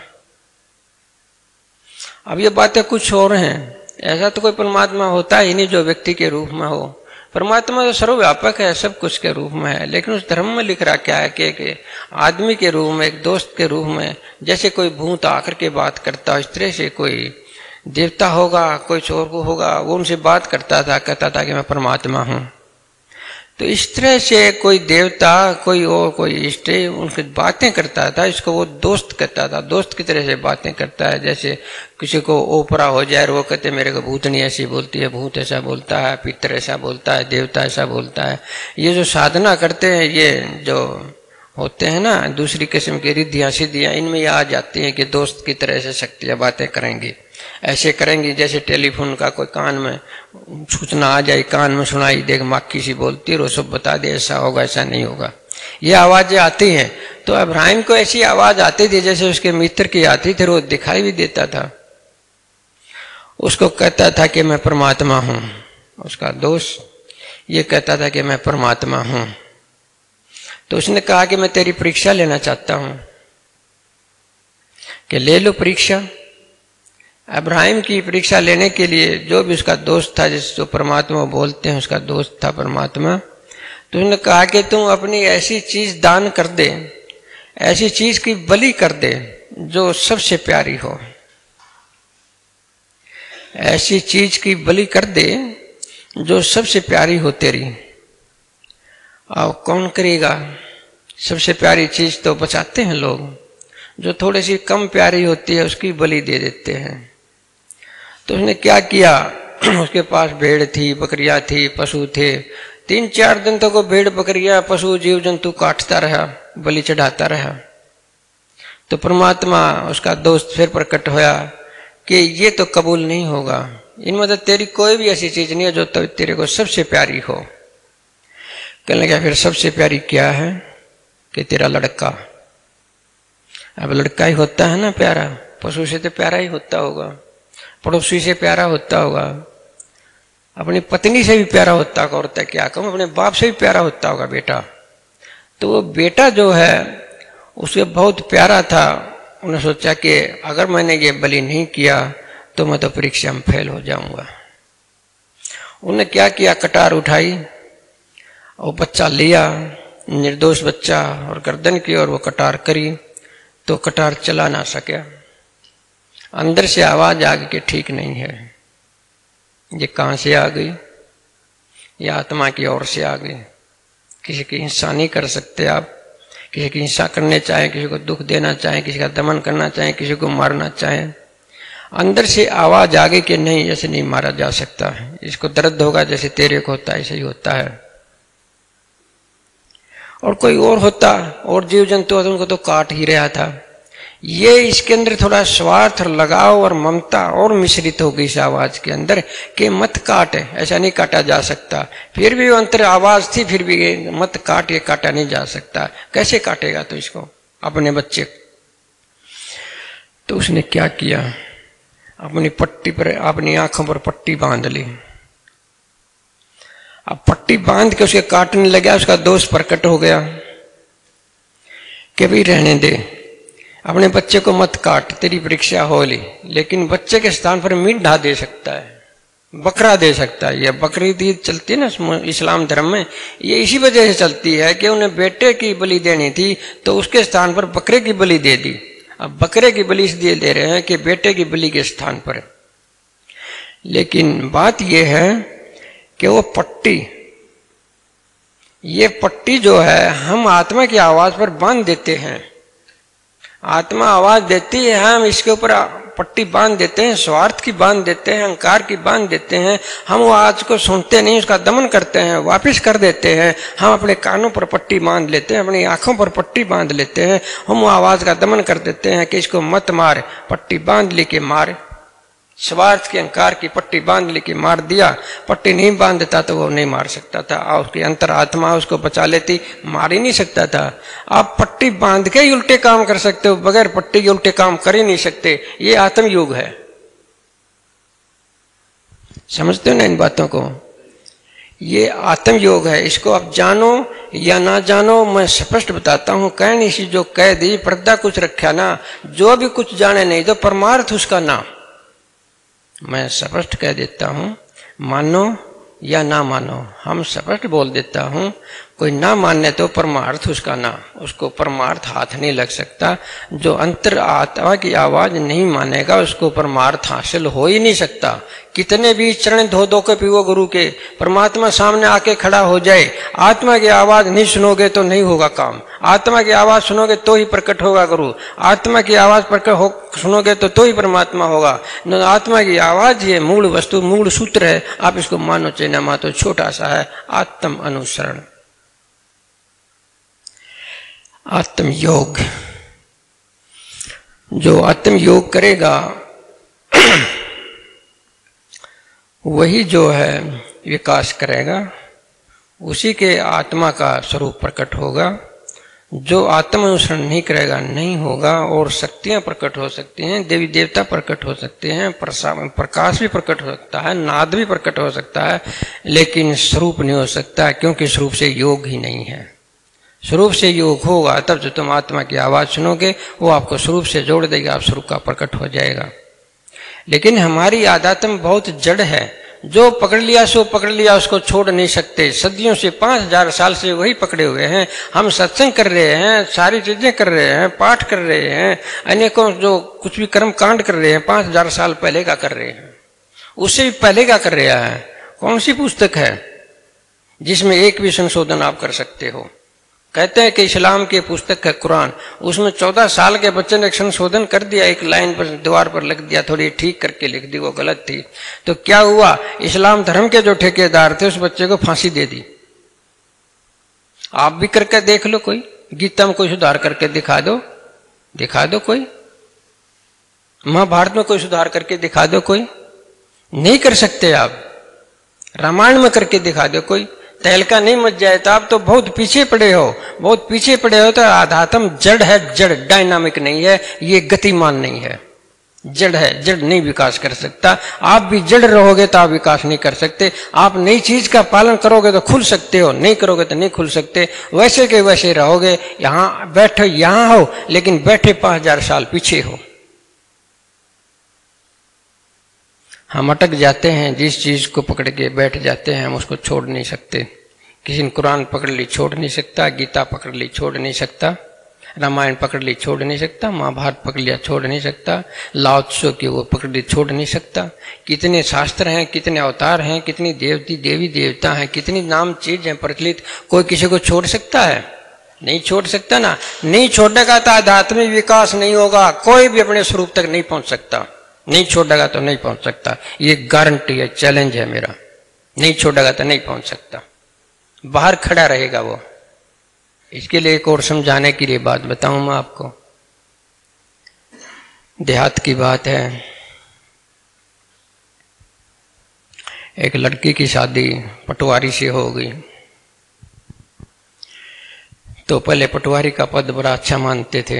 अब ये बातें कुछ और हैं, ऐसा तो कोई परमात्मा होता ही नहीं जो व्यक्ति के रूप में हो। परमात्मा तो सर्वव्यापक है, सब कुछ के रूप में है, लेकिन उस धर्म में लिख रहा क्या है कि आदमी के रूप में, एक दोस्त के रूप में, जैसे कोई भूत आकर के बात करता, इस तरह से कोई देवता होगा, कोई चोर को होगा, वो उनसे बात करता था, कहता था कि मैं परमात्मा हूँ। तो इस तरह से कोई देवता, कोई और कोई इष्ट उनकी बातें करता था, इसको वो दोस्त कहता था, दोस्त की तरह से बातें करता है। जैसे किसी को ओपरा हो जाए, वो कहते मेरे को भूतनी ऐसी बोलती है, भूत ऐसा बोलता है, पितर ऐसा बोलता है, देवता ऐसा बोलता है। ये जो साधना करते हैं, ये जो होते हैं ना दूसरी किस्म की रिद्धियां सिद्धियां, इनमें ये आ जाती हैं कि दोस्त की तरह से शक्तियां बातें करेंगी, ऐसे करेंगी जैसे टेलीफोन का कोई कान में सूचना आ जाए, कान में सुनाई देख माखी सी बोलती है, वो सब बता दे ऐसा होगा ऐसा नहीं होगा, ये आवाजें आती हैं। तो इब्राहिम को ऐसी आवाज आती थी जैसे उसके मित्र की आती थी, वो दिखाई भी देता था, उसको कहता था कि मैं परमात्मा हूं। उसका दोस्त ये कहता था कि मैं परमात्मा हूं। तो उसने कहा कि मैं तेरी परीक्षा लेना चाहता हूं, कि ले लो परीक्षा। इब्राहिम की परीक्षा लेने के लिए जो भी उसका दोस्त था, जिसको परमात्मा बोलते हैं, उसका दोस्त था परमात्मा, तो उसने कहा कि तुम अपनी ऐसी चीज दान कर दे, ऐसी चीज की बलि कर दे जो सबसे प्यारी हो, ऐसी चीज की बलि कर दे जो सबसे प्यारी हो तेरी। अब कौन करेगा? सबसे प्यारी चीज तो बचाते हैं लोग, जो थोड़ी सी कम प्यारी होती है उसकी बलि दे देते हैं। तो उसने क्या किया, उसके पास भेड़ थी, बकरियां थी, पशु थे। 3-4 दिन तक वो भेड़ बकरियां पशु जीव जंतु काटता रहा, बलि चढ़ाता रहा। तो परमात्मा उसका दोस्त फिर प्रकट होया कि ये तो कबूल नहीं होगा, इनमें तो तेरी कोई भी ऐसी चीज नहीं है जो तो तेरे को सबसे प्यारी हो। कहने लगा फिर सबसे प्यारी क्या है? कि तेरा लड़का। अब लड़का ही होता है ना प्यारा, पशु से तो प्यारा ही होता होगा, पड़ोसी से प्यारा होता होगा, अपनी पत्नी से भी प्यारा होता होगा, और क्या कहूं अपने बाप से भी प्यारा होता होगा बेटा। तो वो बेटा जो है उसे बहुत प्यारा था। उन्होंने सोचा कि अगर मैंने ये बलि नहीं किया तो मैं तो परीक्षा में फेल हो जाऊंगा। उन्होंने क्या किया, कटार उठाई और बच्चा लिया, निर्दोष बच्चा, और गर्दन की और वो कटार करी तो कटार चला ना सका। अंदर से आवाज आ गई कि ठीक नहीं है। ये कहां से आ गई? ये आत्मा की ओर से आ गई। किसी की हिंसा नहीं कर सकते आप, किसी की हिंसा करने चाहे, किसी को दुख देना चाहे, किसी का दमन करना चाहे, किसी को मारना चाहे, अंदर से आवाज आ गई कि नहीं, ऐसे नहीं मारा जा सकता, इसको दर्द होगा जैसे तेरे को होता है ऐसे ही होता है। और कोई और होता, और जीव जंतु होता, उनको तो काट ही रहा था। ये इसके अंदर थोड़ा स्वार्थ और लगाव और ममता और मिश्रित हो गई इस आवाज के अंदर कि मत काट, ऐसा नहीं काटा जा सकता। फिर भी वो अंतर आवाज थी, फिर भी मत काट, ये काटा नहीं जा सकता। कैसे काटेगा तो इसको, अपने बच्चे? तो उसने क्या किया, अपनी पट्टी पर, अपनी आंखों पर पट्टी बांध ली। अब पट्टी बांध के उसके काटने लगा। उसका दोस्त प्रकट हो गया कि भाई रहने दे, अपने बच्चे को मत काट, तेरी परीक्षा हो ली। लेकिन बच्चे के स्थान पर मींढा दे सकता है, बकरा दे सकता है। ये बकरीद ईद चलती है ना इस्लाम धर्म में, ये इसी वजह से चलती है कि उन्हें बेटे की बलि देनी थी तो उसके स्थान पर बकरे की बलि दे दी। अब बकरे की बलि इसलिए दे रहे हैं कि बेटे की बलि के स्थान पर। लेकिन बात यह है कि वो पट्टी, ये पट्टी जो है हम आत्मा की आवाज पर बांध देते हैं। आत्मा आवाज देती है, हम इसके ऊपर पट्टी बांध देते हैं, स्वार्थ की बांध देते हैं, अहंकार की बांध देते हैं। हम वो आवाज को सुनते नहीं, उसका दमन करते हैं, वापस कर देते हैं। हम अपने कानों पर पट्टी बांध लेते हैं, अपनी आंखों पर पट्टी बांध लेते हैं। हम वो आवाज का दमन कर देते हैं कि इसको मत मार, पट्टी बांध ली के मार। स्वार्थ के अहंकार की पट्टी बांध ली के मार दिया। पट्टी नहीं बांध देता तो वो नहीं मार सकता था, और उसकी अंतर आत्मा उसको बचा लेती, मार ही नहीं सकता था। आप पट्टी बांध के ही उल्टे काम कर सकते हो, बगैर पट्टी के उल्टे काम कर ही नहीं सकते। ये आत्म योग है, समझते हो ना इन बातों को? ये आत्म योग है, इसको आप जानो या ना जानो, मैं स्पष्ट बताता हूं। कह नहीं सी जो कह दी, पर्दा कुछ रखा ना, जो भी कुछ जाने नहीं तो परमार्थ उसका ना। मैं स्पष्ट कह देता हूं, मानो या ना मानो। हम स्पष्ट बोल देता हूँ, कोई ना माने तो परमार्थ उसका ना, उसको परमार्थ हाथ नहीं लग सकता। जो अंतर आत्मा की आवाज नहीं मानेगा उसको परमार्थ हासिल हो ही नहीं सकता। कितने भी चरण धो धो के पीवो गुरु के, परमात्मा सामने आके खड़ा हो जाए, आत्मा की आवाज नहीं सुनोगे तो नहीं होगा काम। आत्मा की आवाज सुनोगे तो ही प्रकट होगा गुरु, आत्मा की आवाज प्रकट हो सुनोगे तो ही परमात्मा होगा। न आत्मा की आवाज ये मूल वस्तु, मूल सूत्र है। आप इसको मानो चाहे न मानो, छोटा सा है, आत्म अनुसरण, आत्म योग। जो आत्म योग करेगा वही जो है विकास करेगा, उसी के आत्मा का स्वरूप प्रकट होगा। जो आत्म अनुसरण नहीं करेगा नहीं होगा। और शक्तियां प्रकट हो सकती हैं, देवी देवता प्रकट हो सकते हैं, प्रकाश भी प्रकट हो सकता है, नाद भी प्रकट हो सकता है, लेकिन स्वरूप नहीं हो सकता, क्योंकि स्वरूप से योग ही नहीं है। स्वरूप से योग होगा तब जो तुम आत्मा की आवाज सुनोगे, वो आपको स्वरूप से जोड़ देगा, आप स्वरूप का प्रकट हो जाएगा। लेकिन हमारी आध्यात्म बहुत जड़ है, जो पकड़ लिया सो पकड़ लिया, उसको छोड़ नहीं सकते। सदियों से 5000 साल से वही पकड़े हुए हैं। हम सत्संग कर रहे हैं, सारी चीजें कर रहे हैं, पाठ कर रहे हैं, अनेकों जो कुछ भी कर्म कांड कर रहे हैं, 5000 साल पहले का कर रहे हैं, उससे भी पहले का कर रहा है। कौन सी पुस्तक है जिसमें एक भी संशोधन आप कर सकते हो? कहते हैं कि इस्लाम की पुस्तक है कुरान, उसमें 14 साल के बच्चे ने एक संशोधन कर दिया, एक लाइन पर दीवार पर लिख दिया, थोड़ी ठीक करके लिख दी, वो गलत थी। तो क्या हुआ, इस्लाम धर्म के जो ठेकेदार थे उस बच्चे को फांसी दे दी। आप भी करके देख लो, कोई गीता में कोई सुधार करके दिखा दो कोई, महाभारत में कोई सुधार करके दिखा दो, कोई नहीं कर सकते आप। रामायण में करके दिखा दो कोई, तहलका नहीं मच जाए तो आप तो बहुत पीछे पड़े हो, बहुत पीछे पड़े हो। तो आध्यात्म जड़ है, जड़ डायनामिक नहीं है, ये गतिमान नहीं है, जड़ है, जड़ नहीं विकास कर सकता। आप भी जड़ रहोगे तो आप विकास नहीं कर सकते। आप नई चीज का पालन करोगे तो खुल सकते हो, नहीं करोगे तो नहीं खुल सकते। वैसे के वैसे रहोगे, यहाँ बैठो यहाँ हो, लेकिन बैठे 5000 साल पीछे हो। हम अटक जाते हैं, जिस चीज को पकड़ के बैठ जाते हैं हम उसको छोड़ नहीं सकते। किसी ने कुरान पकड़ ली छोड़ नहीं सकता, गीता पकड़ ली छोड़ नहीं सकता, रामायण पकड़ ली छोड़ नहीं सकता, महाभारत पकड़ लिया छोड़ नहीं सकता, लाओ त्सो की वो पकड़ ली छोड़ नहीं सकता। कितने शास्त्र हैं, कितने अवतार हैं, कितनी देवी देवता हैं, कितनी नाम चीज हैं प्रचलित, कोई किसी को छोड़ सकता है? नहीं छोड़ सकता ना। नहीं छोड़ेगा तो आध्यात्मिक विकास नहीं होगा, कोई भी अपने स्वरूप तक नहीं पहुंच सकता। नहीं छोड़ेगा तो नहीं पहुंच सकता, ये गारंटी है, चैलेंज है मेरा। नहीं छोड़ेगा तो नहीं पहुंच सकता, बाहर खड़ा रहेगा वो। इसके लिए एक और समझाने के लिए बात बताऊं मैं आपको। देहात की बात है, एक लड़की की शादी पटवारी से हो गई। तो पहले पटवारी का पद बड़ा अच्छा मानते थे,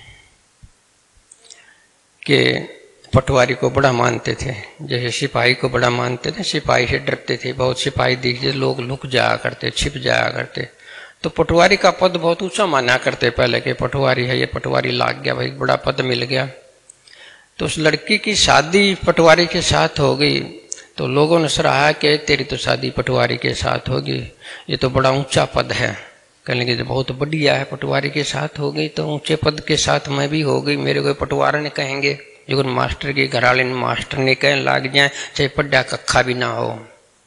कि पटवारी को बड़ा मानते थे, जैसे सिपाही को बड़ा मानते थे। सिपाही से डरते थे, बहुत सिपाही दिखते लोग लुक जाया करते, छिप जाया करते। तो पटवारी का पद बहुत ऊंचा माना करते पहले, कि पटवारी है, ये पटवारी लाग गया भाई, बड़ा पद मिल गया। तो उस लड़की की शादी पटवारी के साथ हो गई, तो लोगों ने सराहा कि तेरी तो शादी पटवारी के साथ होगी, ये तो बड़ा ऊंचा पद है। कहने लगे बहुत बढ़िया है, पटवारी के साथ हो गई तो ऊंचे पद के साथ मैं भी हो गई, मेरे को पटवारा ने कहेंगे, जो मास्टर के घर वाले मास्टर ने कहने लाग जाए, चाहे पढ़ा कखा भी ना हो।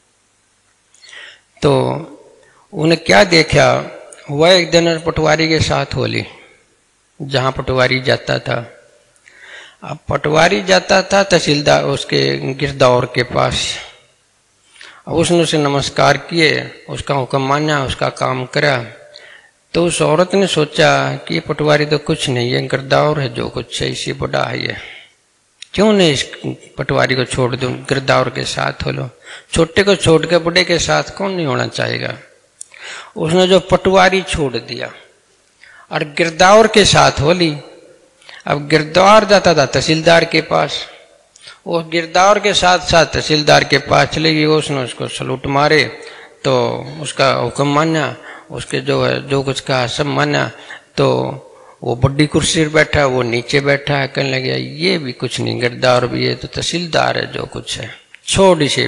तो उन्हें क्या देखा, वह एक दिन पटवारी के साथ होली, जहाँ पटवारी जाता था। अब पटवारी जाता था तहसीलदार उसके गिरदौर के पास, उसने उसे नमस्कार किए, उसका हुक्म माना, उसका काम करा। तो उस औरत ने सोचा कि ये पटवारी तो कुछ नहीं है, गिरदौर है, जो कुछ है इसी बड़ा है ये, क्यों नहीं इस पटवारी को छोड़ दूं, गिरदौर के साथ हो लो। छोटे को छोड़ के बड़े के साथ कौन नहीं होना चाहेगा। उसने जो पटवारी छोड़ दिया और गिरदौर के साथ हो ली। अब गिरदौर जाता था तहसीलदार के पास, वो गिरदौर के साथ साथ तहसीलदार के पास चले गई। उसने उसको सलूट मारे, तो उसका हुक्म माना, उसके जो है जो कुछ कहा सब माना। तो वो बड़ी कुर्सी पर बैठा, वो नीचे बैठा है। कहने लगे ये भी कुछ नहीं, गिरदौर भी है तो तहसीलदार है, जो कुछ है छोड़ इसे भी,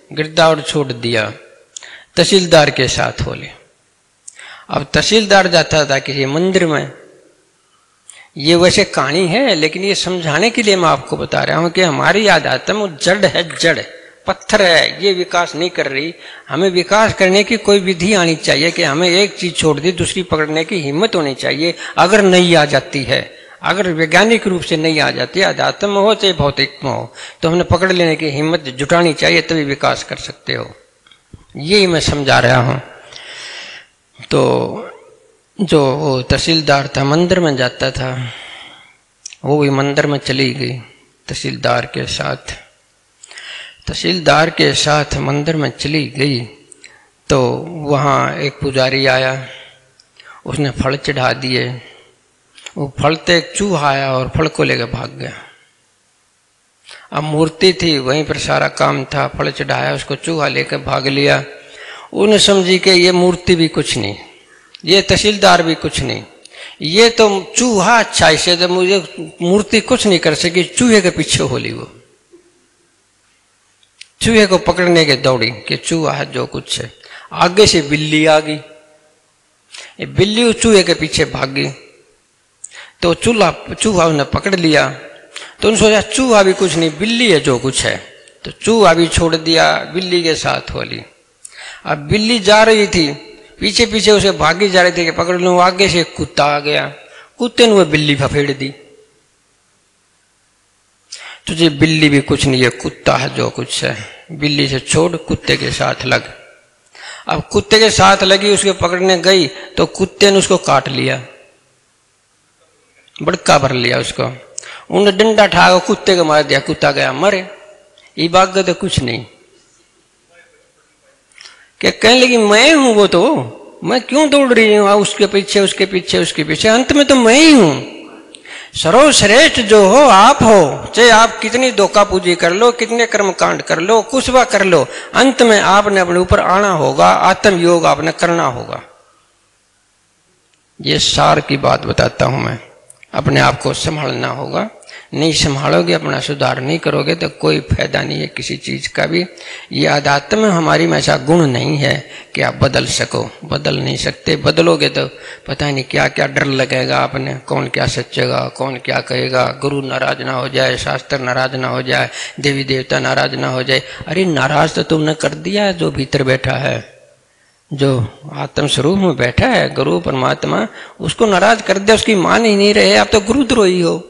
गिरदावरी छोड़ दिया, तहसीलदार के साथ बोले। अब तहसीलदार जाता था किसी मंदिर में। ये वैसे कहानी है, लेकिन ये समझाने के लिए मैं आपको बता रहा हूं कि हमारी आध्यात्म वो जड़ है, जड़ पत्थर है, ये विकास नहीं कर रही। हमें विकास करने की कोई विधि आनी चाहिए कि हमें एक चीज छोड़ दी दूसरी पकड़ने की हिम्मत होनी चाहिए। अगर नहीं आ जाती है, अगर वैज्ञानिक रूप से नहीं आ जाती, अध्यात्म में हो चाहे भौतिक में हो, तो हमने पकड़ लेने की हिम्मत जुटानी चाहिए, तभी विकास कर सकते हो। यही मैं समझा रहा हूं। तो जो वो तहसीलदार था, मंदिर में जाता था, वो भी मंदिर में चली गई तहसीलदार के साथ। तहसीलदार के साथ मंदिर में चली गई तो वहाँ एक पुजारी आया, उसने फल चढ़ा दिए। वो फलते एक चूहा आया और फल को लेकर भाग गया। अब मूर्ति थी, वहीं पर सारा काम था, फल चढ़ाया, उसको चूहा लेकर भाग लिया। उन्हें समझी कि ये मूर्ति भी कुछ नहीं, ये तहसीलदार भी कुछ नहीं, ये तो चूहा अच्छा, इसे तो मुझे मूर्ति कुछ नहीं कर सकी। चूहे के पीछे होली, वो चूहे को पकड़ने के दौड़ी कि चूहा है जो कुछ है। आगे से बिल्ली आ गई, बिल्ली उस चूहे के पीछे भाग गई, तो चूहा उसने पकड़ लिया। तो उन्होंने सोचा चूहा भी कुछ नहीं, बिल्ली है जो कुछ है, तो चूहा भी छोड़ दिया, बिल्ली के साथ होली। अब बिल्ली जा रही थी, पीछे पीछे उसे भागी जा रही थी कि पकड़ लूं। आगे से कुत्ता आ गया, कुत्ते ने वो बिल्ली फफेड़ दी। तुझे बिल्ली भी कुछ नहीं है, कुत्ता है जो कुछ है, बिल्ली से छोड़, कुत्ते के साथ लग। अब कुत्ते के साथ लगी, उसके पकड़ने गई तो कुत्ते ने उसको काट लिया, बड़का भर लिया उसको। उन्हें डंडा ठाकर कुत्ते को मार दिया, कुत्ता गया मरे। ये बात तो कुछ नहीं। क्या कहने लगी मैं हूं वो, तो मैं क्यों दौड़ रही हूं उसके पीछे उसके पीछे उसके पीछे, अंत में तो मैं ही हूं। सर्वश्रेष्ठ जो हो आप हो, चाहे आप कितनी धोखा पूजी कर लो, कितने कर्म कांड कर लो, कुछ भी कर लो, अंत में आपने अपने ऊपर आना होगा, आत्म योग आपने करना होगा। ये सार की बात बताता हूं मैं। अपने आप को संभालना होगा, नहीं संभालोगे, अपना सुधार नहीं करोगे तो कोई फायदा नहीं है किसी चीज का भी। ये आध्यात्म में हमारी में ऐसा गुण नहीं है कि आप बदल सको, बदल नहीं सकते। बदलोगे तो पता नहीं क्या क्या डर लगेगा आपने, कौन क्या सोचेगा, कौन क्या कहेगा, गुरु नाराज ना हो जाए, शास्त्र नाराज ना हो जाए, देवी देवता नाराज ना हो जाए। अरे नाराज तो तुमने कर दिया, जो भीतर बैठा है, जो आत्म स्वरूप में बैठा है गुरु परमात्मा, उसको नाराज कर दिया, उसकी मान ही नहीं रहे, आप तो गुरुद्रोही हो।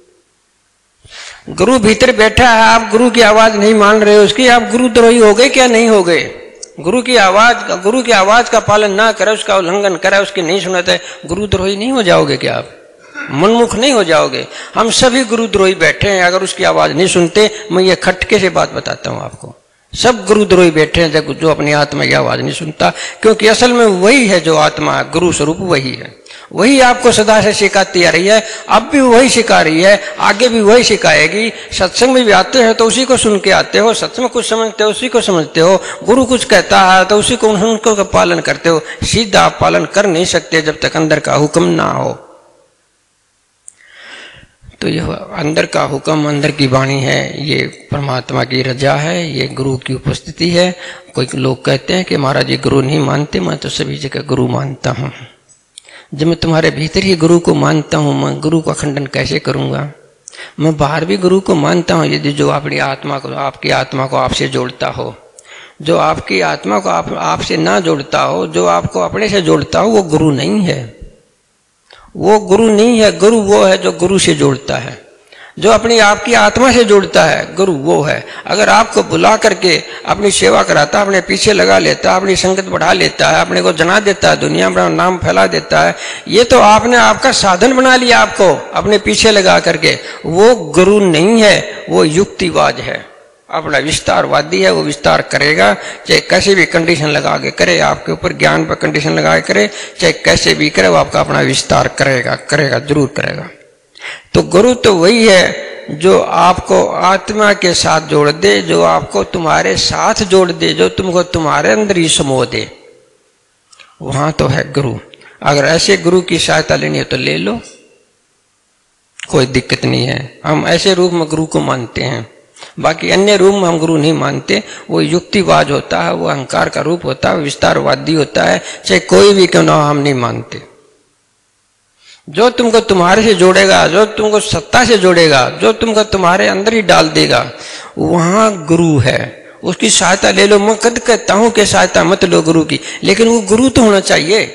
गुरु भीतर बैठा है, आप गुरु की आवाज नहीं मान रहे हो उसकी, आप गुरुद्रोही हो गए क्या नहीं हो गए? गुरु की आवाज का पालन ना करे, उसका उल्लंघन करे, उसकी नहीं सुनते, गुरुद्रोही नहीं हो जाओगे क्या आप? मनमुख नहीं हो जाओगे? हम सभी गुरुद्रोही बैठे हैं अगर उसकी आवाज नहीं सुनते। मैं ये खटके से बात बताता हूं आपको, सब गुरुद्रोही बैठे हैं जो अपनी आत्मा की आवाज नहीं सुनता, क्योंकि असल में वही है जो आत्मा है, गुरु स्वरूप वही है। वही आपको सदा से सिखाती आ रही है, अब भी वही सिखा रही है, आगे भी वही सिखाएगी। सत्संग में भी आते हैं तो उसी को सुन के आते हो, सत्संग में कुछ समझते हो उसी को समझते हो, गुरु कुछ कहता है तो उसी को उनको पालन करते हो। सीधा आप पालन कर नहीं सकते जब तक अंदर का हुक्म ना हो। तो यह अंदर का हुक्म, अंदर की वाणी है, ये परमात्मा की रजा है, ये गुरु की उपस्थिति है। कोई लोग कहते हैं कि महाराज जी गुरु नहीं मानते, मैं तो सभी जगह गुरु मानता हूँ। जब मैं तुम्हारे भीतर ही गुरु को मानता हूँ, मैं गुरु का खंडन कैसे करूँगा? मैं बाहर भी गुरु को मानता हूँ, यदि जो अपनी आत्मा को, आपकी आत्मा को आपसे जोड़ता हो, जो आपकी आत्मा को आपसे ना जोड़ता हो, जो आपको अपने से जोड़ता हो, वो गुरु नहीं है। वो गुरु नहीं है। गुरु वो है जो गुरु से जोड़ता है, जो अपनी आपकी आत्मा से जोड़ता है, गुरु वो है। अगर आपको बुला करके अपनी सेवा कराता, अपने पीछे लगा लेता, अपनी संगत बढ़ा लेता है, अपने को जना देता है, दुनिया में नाम फैला देता है, ये तो आपने आपका साधन बना लिया आपको अपने पीछे लगा करके। वो गुरु नहीं है, वो युक्तिवाद है, अपना विस्तारवादी है। वो विस्तार करेगा, चाहे कैसे भी कंडीशन लगा के करे, आपके ऊपर ज्ञान पर कंडीशन लगा के करे, चाहे कैसे भी करे, वो आपका अपना विस्तार करेगा, जरूर करेगा। तो गुरु तो वही है जो आपको आत्मा के साथ जोड़ दे, जो आपको तुम्हारे साथ जोड़ दे, जो तुमको तुम्हारे अंदर ही समो दे, वहां तो है गुरु। अगर ऐसे गुरु की सहायता लेनी है तो ले लो, कोई दिक्कत नहीं है। हम ऐसे रूप में गुरु को मानते हैं, बाकी अन्य रूप में हम गुरु नहीं मानते। वो युक्तिवाद होता है, वो अहंकार का रूप होता है, विस्तारवादी होता है, चाहे कोई भी क्यों ना हो, हम नहीं मानते। जो तुमको तुम्हारे से जोड़ेगा, जो तुमको सत्ता से जोड़ेगा, जो तुमको तुम्हारे अंदर ही डाल देगा, वहां गुरु है। उसकी सहायता ले लो। मैं कद कहता हूं कि सहायता मत लो गुरु की, लेकिन वो गुरु तो होना चाहिए।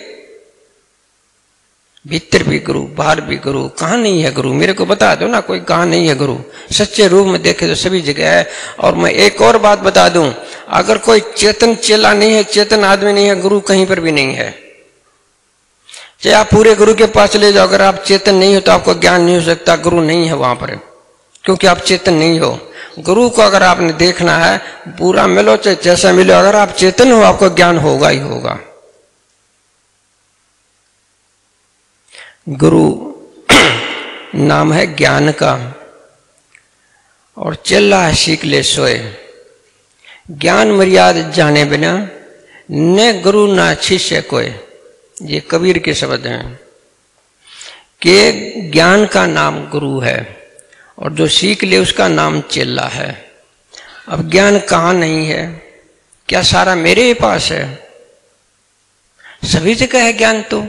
भीतर भी गुरु, बाहर भी गुरु। कहाँ नहीं है गुरु? मेरे को बता दो ना, कोई कहाँ नहीं है गुरु? सच्चे रूप में देखे तो सभी जगह है। और मैं एक और बात बता दूं, अगर कोई चेतन चेला नहीं है, चेतन आदमी नहीं है, गुरु कहीं पर भी नहीं है। चाहे आप पूरे गुरु के पास चले जाओ, अगर आप चेतन नहीं हो तो आपको ज्ञान नहीं हो सकता। गुरु नहीं है वहां पर, क्योंकि आप चेतन नहीं हो। गुरु को अगर आपने देखना है, पूरा मिलो चाहे जैसा मिलो, अगर आप चेतन हो आपको ज्ञान होगा ही होगा। गुरु नाम है ज्ञान का, और चेला है सीख ले सोए। ज्ञान मर्याद जाने बिना न गुरु ना शिष्य कोय। ये कबीर के शब्द हैं कि ज्ञान का नाम गुरु है और जो सीख ले उसका नाम चेला है। अब ज्ञान कहाँ नहीं है? क्या सारा मेरे ही पास है? सभी जगह है ज्ञान। तो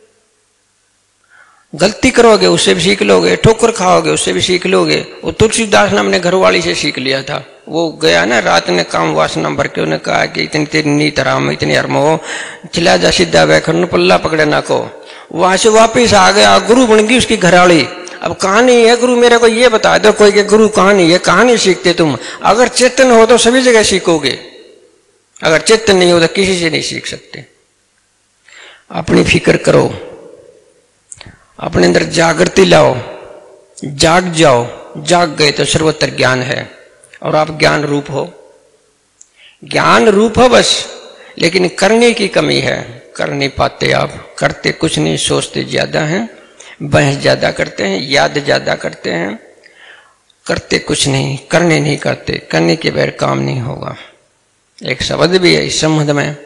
गलती करोगे उससे भी सीख लोगे, ठोकर खाओगे उससे भी सीख लोगे। वो तुलसीदास ने अपने घरवाली से सीख लिया था। वो गया ना रात ने काम वासना भर के, उन्हें कहा कि इतनी तेरी नीत राम, इतनी हरम हो, चला जा सीधा वैखर पल्ला पकड़े ना को। वहां से वापिस आ गया, गुरु बन गई उसकी घरवाली। अब कहानी है गुरु, मेरे को ये बता दो कोई के गुरु कहानी है? कहानी सीखते तुम? अगर चेतन हो तो सभी जगह सीखोगे, अगर चेतन नहीं हो तो किसी से नहीं सीख सकते। अपनी फिक्र करो, अपने अंदर जागृति लाओ, जाग जाओ। जाग गए तो सर्वत्र ज्ञान है और आप ज्ञान रूप हो। ज्ञान रूप हो बस, लेकिन करने की कमी है। कर नहीं पाते आप, करते कुछ नहीं, सोचते ज्यादा हैं, बहस ज्यादा करते हैं, याद ज्यादा करते हैं, करते कुछ नहीं, करने नहीं करते। करने के बगैर काम नहीं होगा। एक शब्द भी है इस संबंध में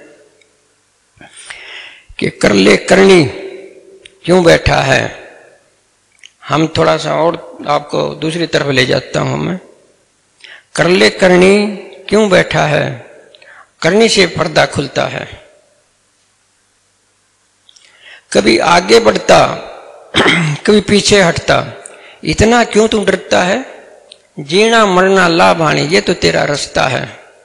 कि कर ले करनी क्यों बैठा है। हम थोड़ा सा और आपको दूसरी तरफ ले जाता हूं मैं। कर ले करनी क्यों बैठा है? करनी से पर्दा खुलता है। कभी आगे बढ़ता, कभी पीछे हटता। इतना क्यों तू डरता है? जीना मरना लाभ हानि ये तो तेरा रास्ता है।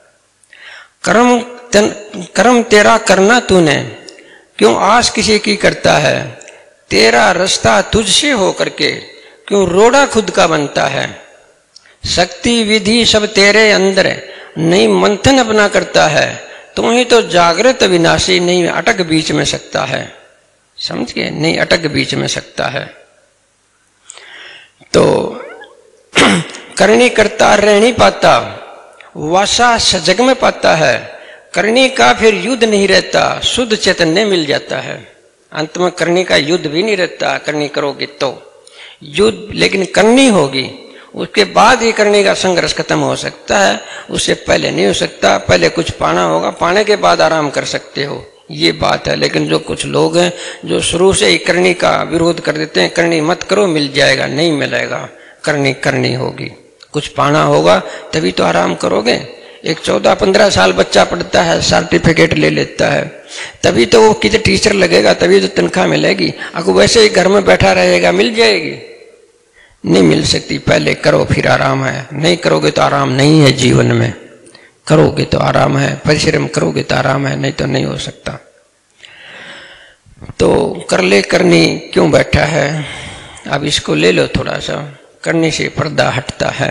कर्म तेरा करना तूने, क्यों आस किसी की करता है? तेरा रास्ता तुझसे हो करके क्यों रोड़ा खुद का बनता है? शक्ति विधि सब तेरे अंदर, नहीं मंथन अपना करता है। तू ही तो जागृत विनाशी, नहीं अटक बीच में सकता है। समझ गए? नहीं अटक बीच में सकता है। तो करनी करता रह नहीं पाता, वासा सजग में पाता है। करनी का फिर युद्ध नहीं रहता, शुद्ध चैतन्य मिल जाता है। अंत में करनी का युद्ध भी नहीं रहता। करनी करोगे तो युद्ध, लेकिन करनी होगी, उसके बाद ही करने का संघर्ष खत्म हो सकता है, उससे पहले नहीं हो सकता। पहले कुछ पाना होगा, पाने के बाद आराम कर सकते हो, ये बात है। लेकिन जो कुछ लोग हैं जो शुरू से ही करनी का विरोध कर देते हैं, करनी मत करो मिल जाएगा, नहीं मिलेगा। करनी करनी होगी, कुछ पाना होगा तभी तो आराम करोगे। एक 14-15 साल बच्चा पढ़ता है, सर्टिफिकेट ले लेता है, तभी तो वो किसी टीचर लगेगा, तभी तो तनख्वाह मिलेगी। अगर वैसे ही घर में बैठा रहेगा मिल जाएगी? नहीं मिल सकती। पहले करो फिर आराम है। नहीं करोगे तो आराम नहीं है जीवन में। करोगे तो आराम है, परिश्रम करोगे तो आराम है, नहीं तो नहीं हो सकता। तो कर ले करनी क्यों बैठा है? अब इसको ले लो थोड़ा सा। करने से पर्दा हटता है।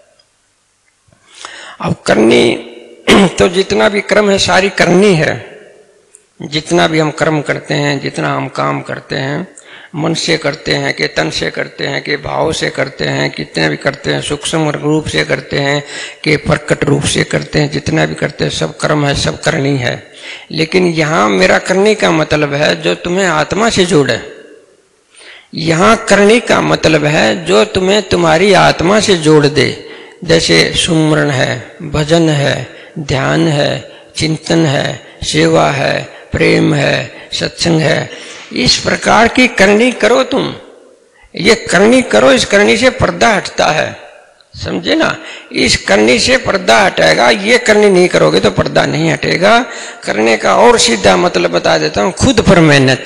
अब करनी तो जितना भी कर्म है सारी करनी है। जितना भी हम कर्म करते हैं, जितना हम काम करते हैं, मन से करते हैं कि तन से करते हैं कि भाव से करते हैं, कितने भी करते हैं, सूक्ष्म रूप से करते हैं कि प्रकट रूप से करते हैं, जितना भी करते हैं सब कर्म है, सब करनी है। लेकिन यहाँ मेरा करने का मतलब है जो तुम्हें आत्मा से जोड़े। यहाँ करने का मतलब है जो तुम्हें तुम्हारी आत्मा से जोड़ दे। जैसे सुमरण है, भजन है, ध्यान है, चिंतन है, सेवा है, प्रेम है, सत्संग है। इस प्रकार की करनी करो तुम। ये करनी करो, इस करनी से पर्दा हटता है। समझे ना। इस करनी से पर्दा हटेगा, ये करनी नहीं करोगे तो पर्दा नहीं हटेगा। करने का और सीधा मतलब बता देता हूं, खुद पर मेहनत।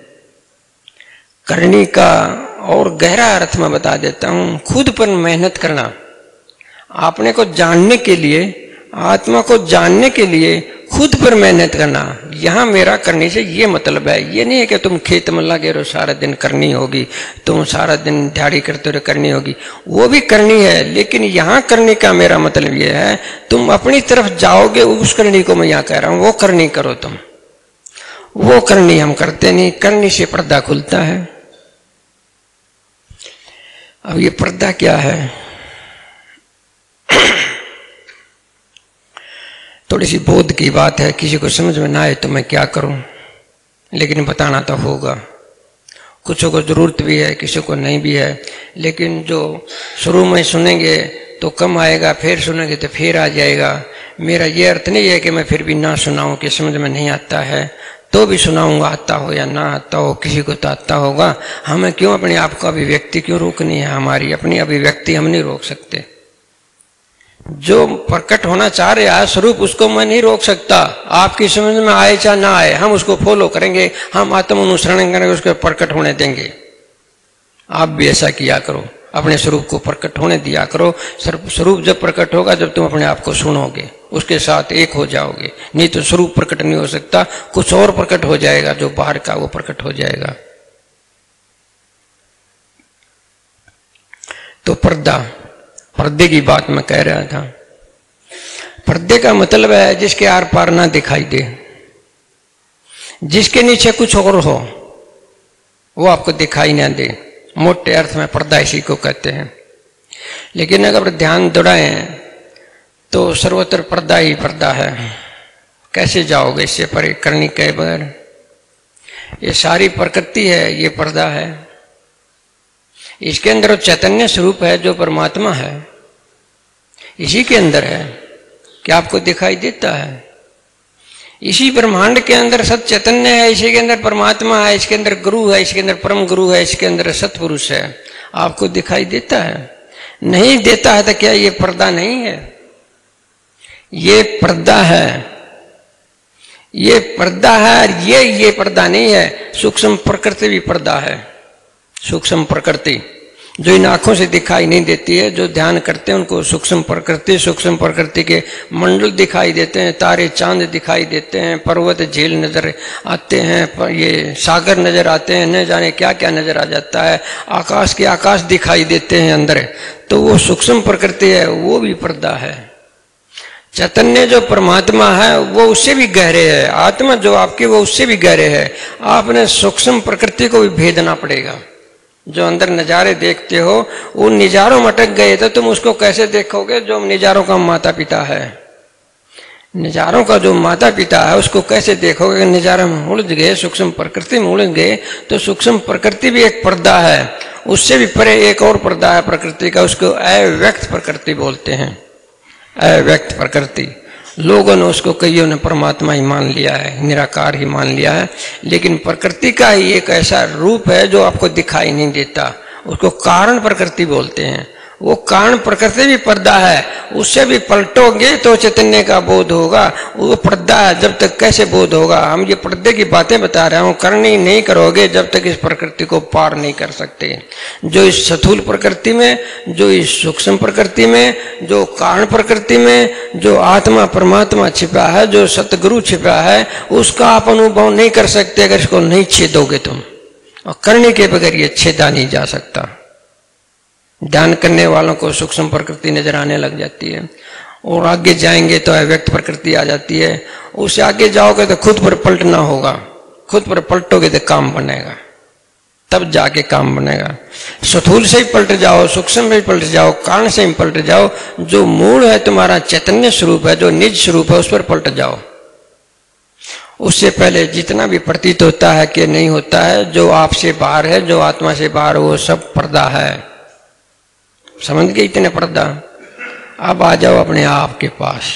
करनी का और गहरा अर्थ में बता देता हूं, खुद पर मेहनत करना। अपने को जानने के लिए, आत्मा को जानने के लिए खुद पर मेहनत करना। यहां मेरा करने से ये मतलब है, ये नहीं है कि तुम खेत में लगे रहो सारा दिन करनी होगी, तुम सारा दिन दिहाड़ी करते रहो करनी होगी, वो भी करनी है। लेकिन यहां करने का मेरा मतलब ये है, तुम अपनी तरफ जाओगे, उस करनी को मैं यहां कह रहा हूं, वो करनी करो तुम। वो करनी हम करते नहीं, करनी से पर्दा खुलता है। अब ये पर्दा क्या है? थोड़ी सी बोध की बात है, किसी को समझ में ना आए तो मैं क्या करूं, लेकिन बताना तो होगा। कुछ को जरूरत भी है, किसी को नहीं भी है। लेकिन जो शुरू में सुनेंगे तो कम आएगा, फिर सुनेंगे तो फिर आ जाएगा। मेरा ये अर्थ नहीं है कि मैं फिर भी ना सुनाऊं कि समझ में नहीं आता है तो भी सुनाऊंगा, आता हो या ना आता हो, किसी को तो आता होगा। हमें क्यों अपने आप को अभिव्यक्ति क्यों रोकनी है? हमारी अपनी अभिव्यक्ति हम नहीं रोक सकते। जो प्रकट होना चाह रहा है स्वरूप, उसको मैं नहीं रोक सकता। आपकी समझ में आए चाहे ना आए, हम उसको फॉलो करेंगे, हम आत्म अनुसरण करेंगे, उसको प्रकट होने देंगे। आप भी ऐसा किया करो, अपने स्वरूप को प्रकट होने दिया करो। स्वरूप जब प्रकट होगा जब तुम अपने आप को सुनोगे, उसके साथ एक हो जाओगे। नहीं तो स्वरूप प्रकट नहीं हो सकता, कुछ और प्रकट हो जाएगा, जो बाहर का वो प्रकट हो जाएगा। तो पर्दे की बात मैं कह रहा था। पर्दे का मतलब है जिसके आर पार ना दिखाई दे, जिसके नीचे कुछ और हो, वो आपको दिखाई ना दे। मोटे अर्थ में पर्दा इसी को कहते हैं। लेकिन अगर ध्यान दौड़ाएं तो सर्वत्र पर्दा ही पर्दा है। कैसे जाओगे इससे परे करनी के बगैर? ये सारी प्रकृति है, ये पर्दा है। इसके अंदर चैतन्य स्वरूप है जो परमात्मा है, इसी के अंदर है। क्या आपको दिखाई देता है? इसी ब्रह्मांड के अंदर सत चैतन्य है, इसी के अंदर परमात्मा है, इसके अंदर गुरु है, इसके अंदर परम गुरु है, इसके अंदर सतपुरुष है। आपको दिखाई देता है? नहीं देता है तो क्या ये पर्दा नहीं है? ये पर्दा है, ये पर्दा है। ये पर्दा नहीं है, सूक्ष्म प्रकृति भी पर्दा है। सूक्ष्म प्रकृति जो इन आंखों से दिखाई नहीं देती है, जो ध्यान करते हैं उनको सूक्ष्म प्रकृति के मंडल दिखाई देते हैं, तारे चांद दिखाई देते हैं, पर्वत झील नजर आते हैं, ये सागर नजर आते हैं, न जाने क्या क्या नजर आ जाता है, आकाश के आकाश दिखाई देते हैं अंदर। तो वो सूक्ष्म प्रकृति है, वो भी पर्दा है। चैतन्य जो परमात्मा है वो उससे भी गहरे है, आत्मा जो आपकी वो उससे भी गहरे है। आपने सूक्ष्म प्रकृति को भी भेदना पड़ेगा। जो अंदर नजारे देखते हो, उन नजारों में अटक गए तो तुम उसको कैसे देखोगे? जो नजारों का माता पिता है, नजारों का जो माता पिता है उसको कैसे देखोगे? नजारों में उलझ गए, सूक्ष्म प्रकृति में उलझ गए तो सूक्ष्म प्रकृति भी एक पर्दा है। उससे भी परे एक और पर्दा है प्रकृति का, उसको अव्यक्त प्रकृति बोलते हैं। अव्यक्त प्रकृति, लोगों ने उसको कईयों ने परमात्मा ही मान लिया है, निराकार ही मान लिया है। लेकिन प्रकृति का ही एक ऐसा रूप है जो आपको दिखाई नहीं देता, उसको कारण प्रकृति बोलते हैं। वो कारण प्रकृति भी पर्दा है, उससे भी पलटोगे तो चैतन्य का बोध होगा। वो पर्दा है, जब तक कैसे बोध होगा? हम ये पर्दे की बातें बता रहा हूँ, करनी नहीं करोगे जब तक इस प्रकृति को पार नहीं कर सकते। जो इस स्थूल प्रकृति में, जो इस सूक्ष्म प्रकृति में, जो कारण प्रकृति में, जो आत्मा परमात्मा छिपा है, जो सतगुरु छिपा है, उसका आप अनुभव नहीं कर सकते अगर इसको नहीं छेदोगे तुम। और करने के बगैर ये छेदा नहीं जा सकता। ध्यान करने वालों को सूक्ष्म प्रकृति नजर आने लग जाती है, और आगे जाएंगे तो अव्यक्त प्रकृति आ जाती है। उससे आगे जाओगे तो खुद पर पलटना होगा, खुद पर पलटोगे तो काम बनेगा, तब जाके काम बनेगा। स्थूल से ही पलट जाओ, सूक्ष्म से ही पलट जाओ, कारण से ही पलट जाओ। जो मूल है तुम्हारा चैतन्य स्वरूप है, जो निज स्वरूप है, उस पर पलट जाओ। उससे पहले जितना भी प्रतीत होता है कि नहीं होता है, जो आपसे बाहर है, जो आत्मा से बाहर, वो सब पर्दा है। समझ गए इतने पर्दा? अब आ जाओ अपने आप के पास।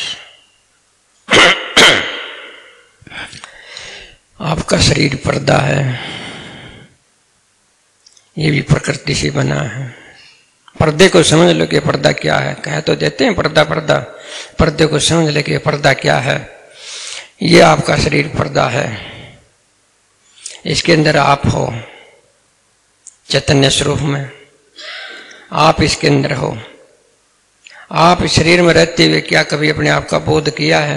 आपका शरीर पर्दा है, ये भी प्रकृति से बना है। पर्दे को समझ लो कि पर्दा क्या है। कह तो देते हैं पर्दा पर्दा, पर्दे को समझ लो कि पर्दा क्या है। ये आपका शरीर पर्दा है, इसके अंदर आप हो चैतन्य स्वरूप में, आप इसके अंदर हो। आप इस शरीर में रहते हुए क्या कभी अपने आप का बोध किया है?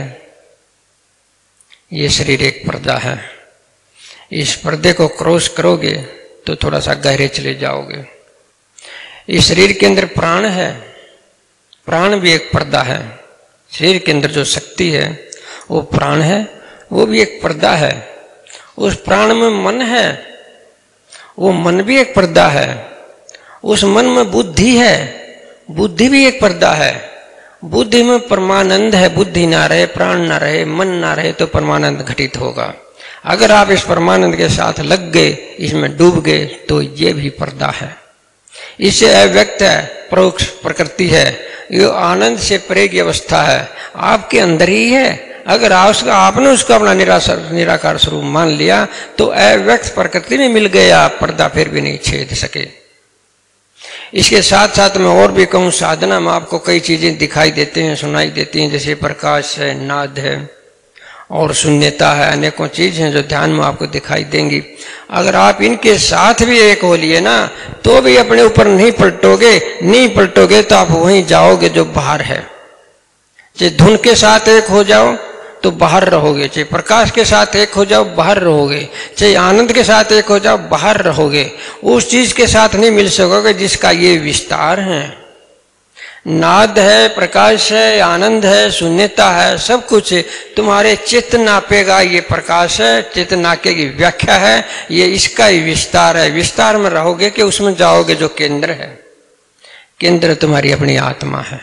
ये शरीर एक पर्दा है। इस पर्दे को क्रॉस करोगे तो थोड़ा सा गहरे चले जाओगे। इस शरीर के अंदर प्राण है, प्राण भी एक पर्दा है। शरीर के अंदर जो शक्ति है वो प्राण है, वो भी एक पर्दा है। उस प्राण में मन है, वो मन भी एक पर्दा है। उस मन में बुद्धि है, बुद्धि भी एक पर्दा है। बुद्धि में परमानंद है। बुद्धि ना रहे, प्राण ना रहे, मन ना रहे तो परमानंद घटित होगा। अगर आप इस परमानंद के साथ लग गए, इसमें डूब गए, तो ये भी पर्दा है। इससे अव्यक्त है, परोक्ष प्रकृति है। ये आनंद से परे की अवस्था है, आपके अंदर ही है। अगर आपने उसको अपना निराकार स्वरूप मान लिया तो अव्यक्त प्रकृति में मिल गया, पर्दा फिर भी नहीं छेद सके। इसके साथ साथ मैं और भी कहूँ, साधना में आपको कई चीजें दिखाई देती हैं, सुनाई देती हैं, जैसे प्रकाश है, नाद है और शून्यता है। अनेकों चीज हैं जो ध्यान में आपको दिखाई देंगी। अगर आप इनके साथ भी एक हो लिए ना, तो भी अपने ऊपर नहीं पलटोगे तो आप वहीं जाओगे जो बाहर है। चाहे धुन के साथ एक हो जाओ तो बाहर रहोगे, चाहे प्रकाश के साथ एक हो जाओ बाहर रहोगे, चाहे आनंद के साथ एक हो जाओ बाहर रहोगे। उस चीज के साथ नहीं मिल सकोगे जिसका ये विस्तार है। नाद है, प्रकाश है, आनंद है, शून्यता है, सब कुछ तुम्हारे चित्त नापेगा। ये प्रकाश है, चित्त नाके की व्याख्या है, ये इसका ही विस्तार है। विस्तार में रहोगे कि उसमें जाओगे जो केंद्र है। केंद्र तुम्हारी अपनी आत्मा है।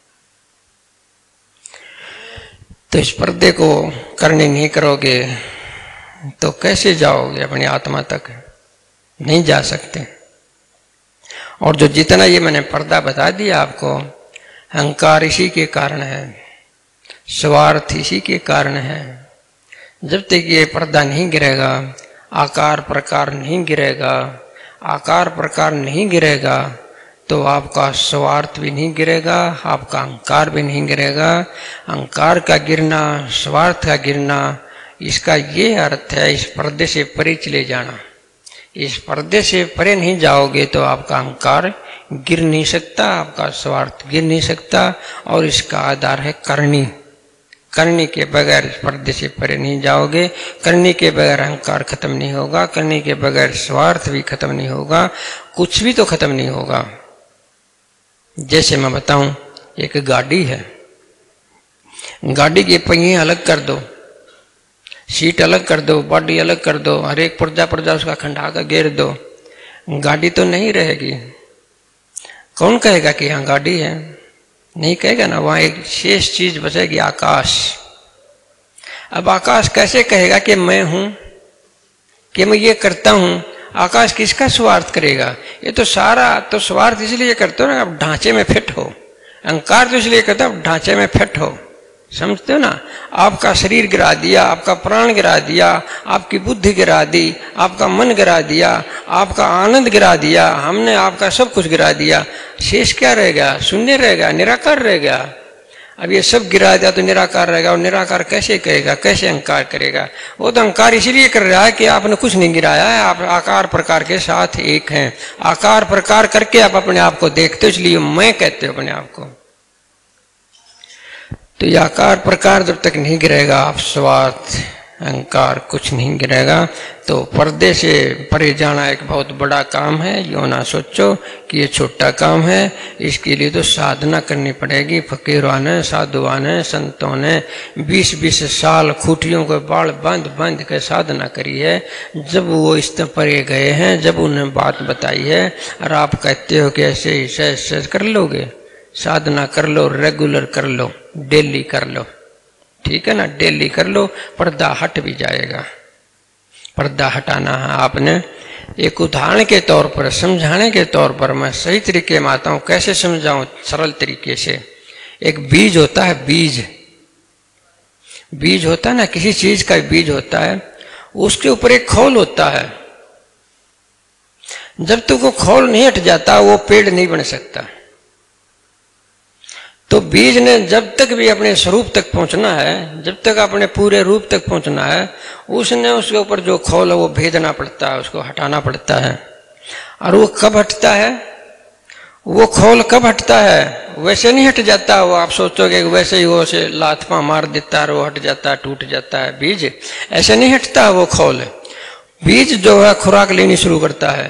तो इस पर्दे को करने नहीं करोगे तो कैसे जाओगे अपनी आत्मा तक? नहीं जा सकते। और जो जितना ये मैंने पर्दा बता दिया आपको, अहंकार इसी के कारण है, स्वार्थ इसी के कारण है। जब तक ये पर्दा नहीं गिरेगा, आकार प्रकार नहीं गिरेगा, आकार प्रकार नहीं गिरेगा तो आपका स्वार्थ भी नहीं गिरेगा, आपका अहंकार भी नहीं गिरेगा। अहंकार का गिरना, स्वार्थ का गिरना, इसका ये अर्थ है इस पर्दे से परे चले जाना। इस पर्दे से परे नहीं जाओगे तो आपका अहंकार गिर नहीं सकता, आपका स्वार्थ गिर नहीं सकता। और इसका आधार है करनी। करनी के बगैर इस पर्दे से परे नहीं जाओगे। करनी के बगैर अहंकार खत्म नहीं होगा, करनी के बगैर स्वार्थ भी खत्म नहीं होगा, कुछ भी तो खत्म नहीं होगा। जैसे मैं बताऊं, एक गाड़ी है, गाड़ी के पहिए अलग कर दो, सीट अलग कर दो, बॉडी अलग कर दो, हर एक पुर्जा उसका खंडा का घेर दो, गाड़ी तो नहीं रहेगी। कौन कहेगा कि यहाँ गाड़ी है? नहीं कहेगा ना। वहां एक शेष चीज बचेगी, आकाश। अब आकाश कैसे कहेगा कि मैं हूं, कि मैं ये करता हूं? आकाश किसका स्वार्थ करेगा? ये तो सारा तो स्वार्थ इसलिए करते हो ना, आप ढांचे में फिट हो। अहंकार तो इसलिए करते हो आप ढांचे में फिट हो, समझते हो ना। आपका शरीर गिरा दिया, आपका प्राण गिरा दिया, आपकी बुद्धि गिरा दी, आपका मन गिरा दिया, आपका आनंद गिरा दिया, हमने आपका सब कुछ गिरा दिया। शेष क्या रहेगा? शून्य रहेगा, निराकार रहेगा। अब ये सब गिरा दिया तो निराकार रहेगा। और निराकार कैसे कहेगा, कैसे अहंकार करेगा? वो तो अहंकार इसीलिए कर रहा है कि आपने कुछ नहीं गिराया है, आप आकार प्रकार के साथ एक हैं। आकार प्रकार करके आप अपने आप को देखते हो, इसलिए मैं कहते हो अपने आप को। तो ये आकार प्रकार जब तक नहीं गिरेगा, आप स्वार्थ अहंकार कुछ नहीं गिरेगा। तो पर्दे से परे जाना एक बहुत बड़ा काम है। यो ना सोचो कि ये छोटा काम है। इसके लिए तो साधना करनी पड़ेगी। फकीरों ने, साधुओं ने, संतों ने 20-20 साल खूटियों के बाल बांध के साधना करी है। जब वो इस तरह परे गए हैं, जब उन्हें बात बताई है, और आप कहते हो कि ऐसे ही सहज कर लोगे। साधना कर लो, रेगुलर कर लो, डेली कर लो, ठीक है ना, डेली कर लो, पर्दा हट भी जाएगा। पर्दा हटाना है आपने। एक उदाहरण के तौर पर, समझाने के तौर पर मैं सही तरीके में आता हूं। कैसे समझाऊं सरल तरीके से? एक बीज होता है, बीज होता है ना, किसी चीज का बीज होता है, उसके ऊपर एक खोल होता है। जब तक वो खोल नहीं हट जाता वो पेड़ नहीं बन सकता। तो बीज ने जब तक भी अपने स्वरूप तक पहुंचना है, जब तक अपने पूरे रूप तक पहुंचना है, उसने उसके ऊपर जो खोल है वो भेदना पड़ता है, उसको हटाना पड़ता है। और वो कब हटता है, वो खोल कब हटता है? वैसे नहीं हट जाता वो। आप सोचोगे कि वैसे ही वो से लातपा मार देता है, वो हट जाता है, टूट जाता है। बीज ऐसे नहीं हटता वो खोल। बीज जो है खुराक लेनी शुरू करता है।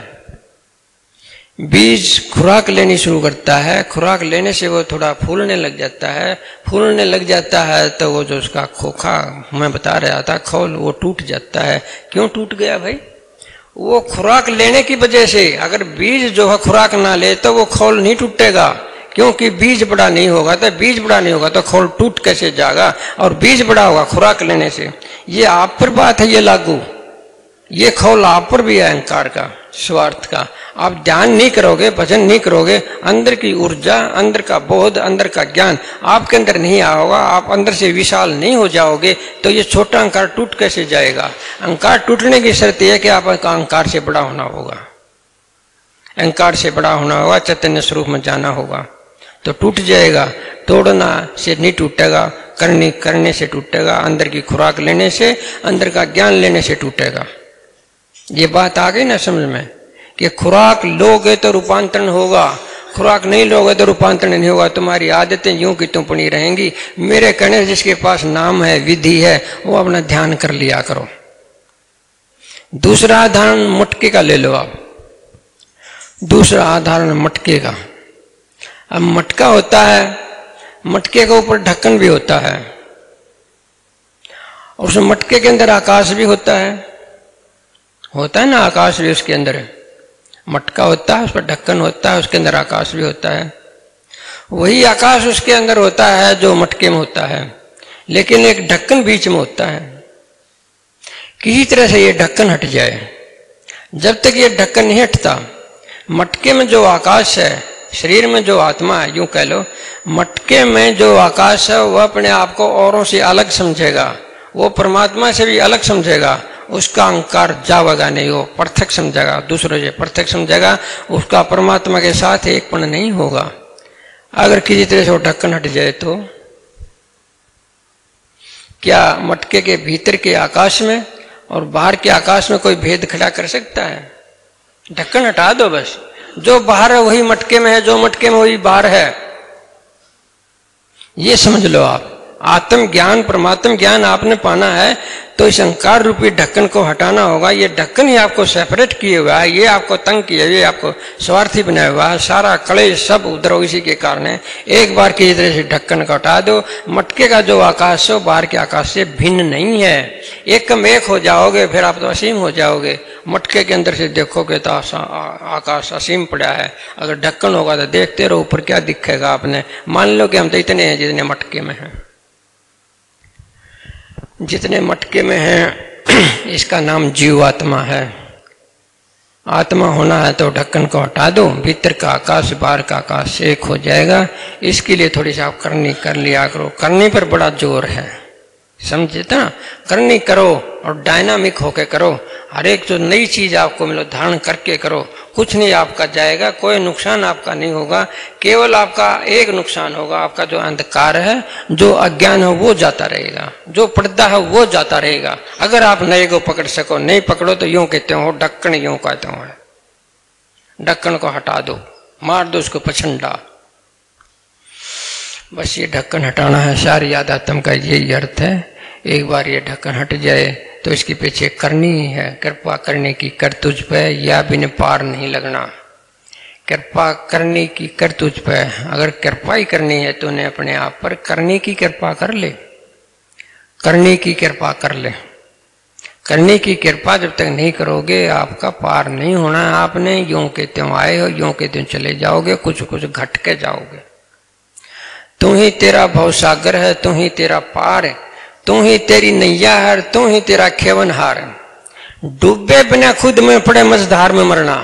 बीज खुराक लेनी शुरू करता है। खुराक लेने से वो थोड़ा फूलने लग जाता है। फूलने लग जाता है तो वो जो उसका खोखा मैं बता रहा था, खोल, वो टूट जाता है। क्यों टूट गया भाई? वो खुराक लेने की वजह से। अगर बीज जो है खुराक ना ले तो वो खोल नहीं टूटेगा, क्योंकि बीज बड़ा नहीं होगा। तो बीज बड़ा नहीं होगा तो खोल टूट कैसे जाएगा? और बीज बड़ा होगा खुराक लेने से। ये आप पर बात है, ये लागू। ये खोल आप पर भी है, अहंकार का, स्वार्थ का। आप ध्यान नहीं करोगे, भजन नहीं करोगे, अंदर की ऊर्जा, अंदर का बोध, अंदर का ज्ञान आपके अंदर नहीं आएगा, आप अंदर से विशाल नहीं हो जाओगे, तो ये छोटा अहंकार टूट कैसे जाएगा? अहंकार टूटने की शर्त यह है कि आपका अहंकार से बड़ा होना होगा। अहंकार से बड़ा होना होगा, चैतन्य स्वरूप में जाना होगा, तो टूट जाएगा। तोड़ना से नहीं टूटेगा, करने से टूटेगा। अंदर की खुराक लेने से, अंदर का ज्ञान लेने से टूटेगा। ये बात आ गई ना समझ में, कि खुराक लोगे तो रूपांतरण होगा, खुराक नहीं लोगे तो रूपांतरण नहीं होगा। तुम्हारी आदतें यूं की त्यों पड़ी रहेंगी। मेरे कहने से जिसके पास नाम है, विधि है, वो अपना ध्यान कर लिया करो। दूसरा उदाहरण मटके का ले लो आप। दूसरा उदाहरण मटके का। अब मटका होता है, मटके के ऊपर ढक्कन भी होता है, और उस मटके के अंदर आकाश भी होता है ना, आकाश भी उसके अंदर है। मटका होता है, उस पर ढक्कन होता है, उसके अंदर आकाश भी होता है। वही आकाश उसके अंदर होता है जो मटके में होता है, लेकिन एक ढक्कन बीच में होता है। किसी तरह से ये ढक्कन हट जाए। जब तक ये ढक्कन नहीं हटता, मटके में जो आकाश है, शरीर में जो आत्मा है, यूं कह लो, मटके में जो आकाश है वह अपने आप को औरों से अलग समझेगा, वो परमात्मा से भी अलग समझेगा। उसका अहंकार जावेगा नहीं, वो पृथक समझेगा, दूसरों से पृथक समझेगा। उसका परमात्मा के साथ एकपण नहीं होगा। अगर किसी तरह से वो ढक्कन हट जाए तो क्या मटके के भीतर के आकाश में और बाहर के आकाश में कोई भेद खड़ा कर सकता है? ढक्कन हटा दो बस। जो बाहर है वही मटके में है, जो मटके में वही बाहर है। ये समझ लो आप। आत्म ज्ञान, परमात्म ज्ञान आपने पाना है तो इस अहंकार रूपी ढक्कन को हटाना होगा। ये ढक्कन ही आपको सेपरेट किए हुआ है, ये आपको तंग किया, ये आपको स्वार्थी बनाया हुआ है। सारा कलेश सब उधर इसी के कारण है। एक बार किसी तरह से ढक्कन को हटा दो, मटके का जो आकाश है बाहर के आकाश से भिन्न नहीं है। एकम एक हो जाओगे, फिर आप तो असीम हो जाओगे। मटके के अंदर से देखोगे तो आकाश असीम पड़ा है। अगर ढक्कन होगा तो देखते रहो ऊपर क्या दिखेगा आपने। मान लो कि हम तो इतने हैं जितने मटके में हैं, जितने मटके में हैं। इसका नाम जीवात्मा है। आत्मा होना है तो ढक्कन को हटा दो, भीतर का आकाश बाहर का आकाश एक हो जाएगा। इसके लिए थोड़ी सी आप करनी कर लिया करो। करने पर बड़ा जोर है, समझे ना? करनी करो और डायनामिक होके करो। हर एक जो नई चीज आपको मिलो धारण करके करो। कुछ नहीं आपका जाएगा, कोई नुकसान आपका नहीं होगा। केवल आपका एक नुकसान होगा, आपका जो अंधकार है, जो अज्ञान है वो जाता रहेगा, जो पर्दा है वो जाता रहेगा। अगर आप नए को पकड़ सको, नहीं पकड़ो तो यूं कहते हो ढक्कन, यूं कहते हो ढक्कन को हटा दो, मार दो उसको पछंडा। बस ये ढक्कन हटाना है। सारी आध्यात्म का यही अर्थ है। एक बार ये ढक्कन हट जाए तो इसके पीछे करनी ही है। कृपा करने की कर तुझ पे, या बिन पार नहीं लगना। कृपा करने की कर तुझ पे। अगर कृपा ही करनी है तो उन्हें अपने आप पर करने की कृपा कर ले, करने की कृपा कर ले। करने की कृपा जब तक नहीं करोगे आपका पार नहीं होना। आपने यूं के त्यों आए हो, यूं के त्यों चले जाओगे, कुछ कुछ घट के जाओगे। तू ही तेरा भव सागर है, तू ही तेरा पार है, तू ही तेरी नैया है, तू ही तेरा खेवनहार है। डूबे बिना खुद में पड़े मझधार में मरना,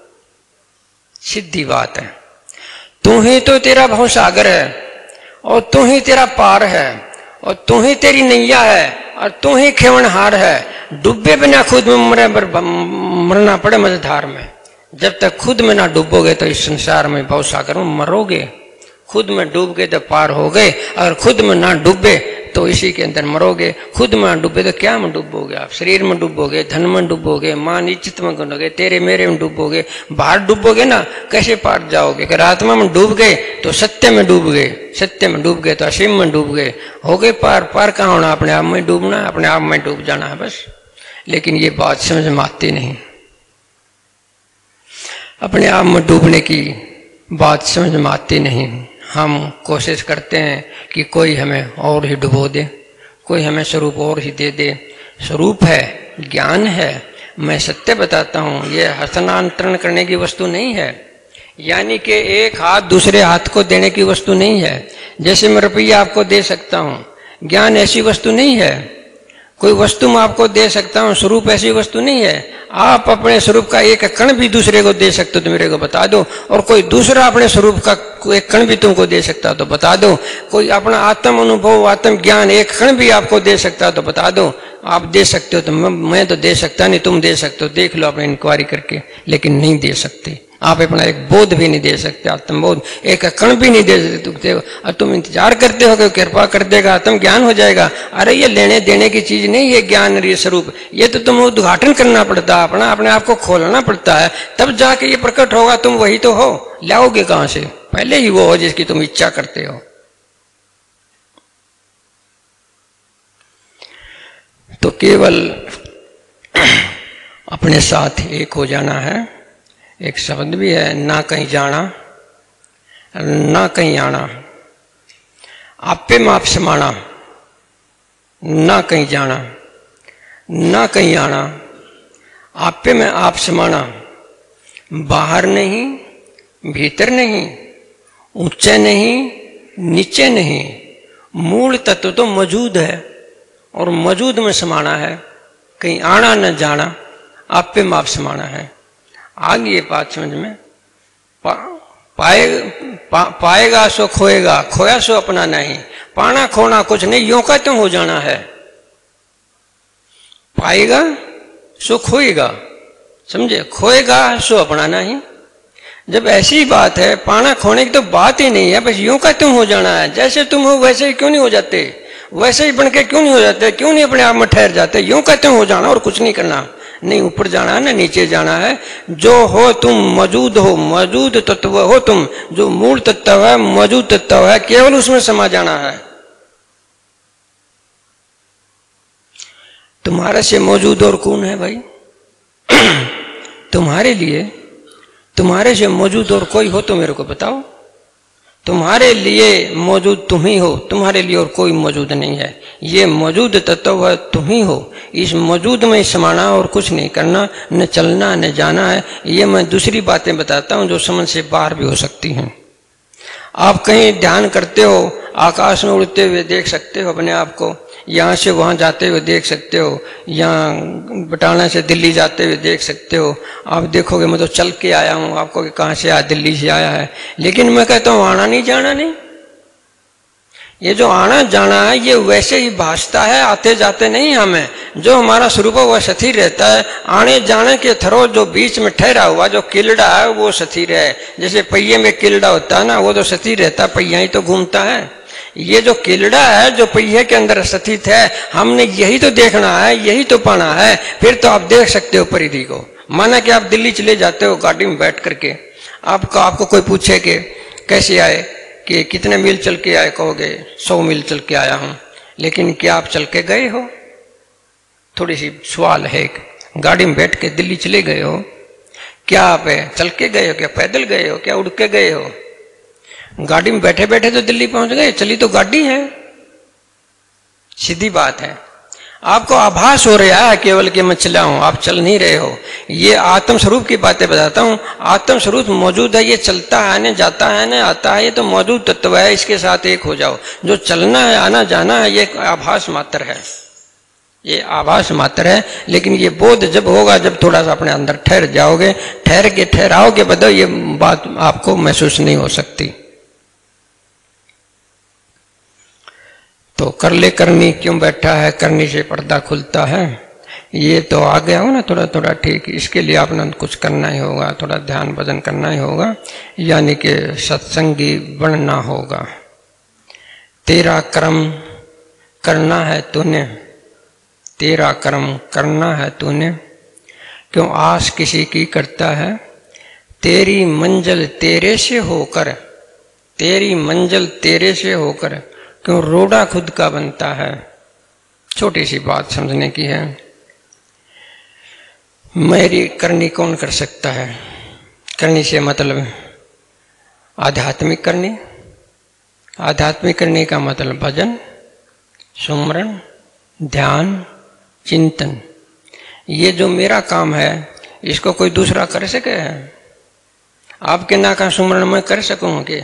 सीधी बात है। तू ही तो तेरा भव सागर है, और तू ही तेरा पार है, और तू ही तेरी नैया है, और तू ही खेवनहार है। डूबे बिना खुद में मरना पड़े मझधार में। जब तक खुद में ना डूबोगे तो इस संसार में भव सागर में मरोगे। खुद में डूब गए तो पार हो गए, अगर खुद में ना डूबे तो इसी के अंदर मरोगे। खुद में डूबे तो क्या में डूबोगे आप? शरीर में डूबोगे, धन में डूबोगे, मान इज्जत में डूबोगे, तेरे मेरे में डूबोगे, बाहर डूबोगे ना, कैसे पार जाओगे? अगर आत्मा में डूब गए तो सत्य में डूब गए, सत्य में डूब गए तो असीम में डूब गए, हो गए पार। पार कहाँ होना? अपने आप में डूबना, अपने आप में डूब जाना है बस। लेकिन ये बात समझ में आती नहीं, अपने आप में डूबने की बात समझ में आती नहीं। हम कोशिश करते हैं कि कोई हमें और ही डुबो दे, कोई हमें स्वरूप और ही दे दे। स्वरूप है, ज्ञान है, मैं सत्य बताता हूँ, ये हस्तांतरण करने की वस्तु नहीं है, यानी कि एक हाथ दूसरे हाथ को देने की वस्तु नहीं है। जैसे मैं रुपया आपको दे सकता हूँ, ज्ञान ऐसी वस्तु नहीं है। कोई वस्तु मैं आपको दे सकता हूँ, स्वरूप ऐसी वस्तु नहीं है। आप अपने स्वरूप का एक कण भी दूसरे को दे सकते हो तो मेरे को बता दो, और कोई दूसरा अपने स्वरूप का एक कण भी तुमको दे सकता हो तो बता दो। कोई अपना आत्म अनुभव, आत्म ज्ञान एक कण भी आपको दे सकता हो तो बता दो। आप दे सकते हो तो मैं तो दे सकता नहीं, तुम दे सकते हो, देख लो अपने इंक्वायरी करके, लेकिन नहीं दे सकते। आप अपना एक बोध भी नहीं दे सकते, आत्मबोध एक कण भी नहीं दे सकते हो, और तुम इंतजार करते हो कि कृपा कर देगा, आत्म ज्ञान हो जाएगा। अरे ये लेने देने की चीज नहीं है ज्ञान, ये स्वरूप, ये तो तुम उद्घाटन करना पड़ता है, अपने आप को खोलना पड़ता है, तब जाके ये प्रकट होगा। तुम वही तो हो, लाओगे कहां से? पहले ही वो हो जिसकी तुम इच्छा करते हो। तो केवल अपने साथ एक हो जाना है। एक शब्द भी है, ना कहीं जाना ना कहीं आना, आपे में आप समाना, ना कहीं जाना ना कहीं आना, आपे में आप समाना। बाहर नहीं, भीतर नहीं, ऊंचे नहीं, नीचे नहीं, मूल तत्व तो मौजूद है और मौजूद में समाना है। कहीं आना न जाना, आपे में आप समाना है। आ गई ये बात समझ में? पाएगा सो खोएगा, खोया सो अपना नहीं, पाना खोना कुछ नहीं, यूं का त्यों हो जाना है। पाएगा सो खोएगा, समझे? खोएगा सो अपना नहीं। जब ऐसी बात है, पाना खोने की तो बात ही नहीं है, बस यूं का त्यों हो जाना है। जैसे तुम हो वैसे ही क्यों नहीं हो जाते? वैसे ही बन के क्यों नहीं हो जाते? क्यों नहीं अपने आप में ठहर जाते? यूं का त्यों हो जाना और कुछ नहीं करना, नहीं ऊपर जाना है ना नीचे जाना है। जो हो तुम मौजूद हो, मौजूद तत्व हो तुम, जो मूल तत्व है, मौजूद तत्व है, केवल उसमें समा जाना है। तुम्हारे से मौजूद और कौन है भाई? तुम्हारे लिए, तुम्हारे से मौजूद और कोई हो तो मेरे को बताओ। तुम्हारे लिए मौजूद तुम ही हो, तुम्हारे लिए और कोई मौजूद नहीं है। ये मौजूद तत्व है, तुम ही हो। इस मौजूद में समाना और कुछ नहीं करना, न चलना न जाना है। ये मैं दूसरी बातें बताता हूँ जो समझ से बाहर भी हो सकती हैं। आप कहीं ध्यान करते हो, आकाश में उड़ते हुए देख सकते हो अपने आप को, यहाँ से वहाँ जाते हुए देख सकते हो, यहाँ बटाना से दिल्ली जाते हुए देख सकते हो। आप देखोगे मैं तो चल के आया हूँ, आपको कि कहाँ से आया? दिल्ली से आया है। लेकिन मैं कहता हूँ आना नहीं जाना नहीं। ये जो आना जाना है ये वैसे ही भासता है, आते जाते नहीं हमें। जो हमारा स्वरूप है वह स्थिर रहता है। आने जाने के थ्रो जो बीच में ठहरा हुआ जो किलड़ा है वो स्थिर है। जैसे पहिए में किलड़ा होता है ना, वो तो स्थिर रहता है, पहिया ही तो घूमता है। ये जो किलड़ा है जो पहिए के अंदर स्थित है, हमने यही तो देखना है, यही तो पाना है। फिर तो आप देख सकते हो परिधि को। माना कि आप दिल्ली चले जाते हो गाड़ी में बैठ करके, आपको कोई पूछे कि कैसे आए, कि कितने मील चल के आए, कहोगे 100 मील चल के आया हूं। लेकिन क्या आप चल के गए हो? थोड़ी सी सवाल है। गाड़ी में बैठ के दिल्ली चले गए हो, क्या आप चल के गए हो, क्या पैदल गए हो, क्या उड़ के गए हो? गाड़ी में बैठे बैठे तो दिल्ली पहुंच गए, चली तो गाड़ी है। सीधी बात है। आपको आभास हो रहा है केवल कि मैं चला हूं, आप चल नहीं रहे हो। ये आत्म स्वरूप की बातें बताता हूं। आत्म स्वरूप मौजूद है, ये चलता है न जाता है न आता है, ये तो मौजूद तत्व है। इसके साथ एक हो जाओ। जो चलना है, आना जाना है, ये आभास मात्र है, ये आभास मात्र है। लेकिन ये बोध जब होगा, जब थोड़ा सा अपने अंदर ठहर जाओगे, ठहर के ठहराओगे बदो, ये बात आपको महसूस नहीं हो सकती। तो कर ले करनी क्यों बैठा है, करनी से पर्दा खुलता है। ये तो आ गया हो ना थोड़ा थोड़ा ठीक, इसके लिए आपने कुछ करना ही होगा, थोड़ा ध्यान भजन करना ही होगा, यानी कि सत्संगी बनना होगा। तेरा कर्म करना है तूने, तेरा कर्म करना है तूने, क्यों आस किसी की करता है। तेरी मंजिल तेरे से होकर, तेरी मंजिल तेरे से होकर, क्यों रोड़ा खुद का बनता है। छोटी सी बात समझने की है। मेरी करनी कौन कर सकता है? करनी से मतलब आध्यात्मिक करनी, आध्यात्मिक करने का मतलब भजन, सुमरन, ध्यान, चिंतन। ये जो मेरा काम है इसको कोई दूसरा कर सके? आपके नाम का सुमरन मैं कर सकूं कि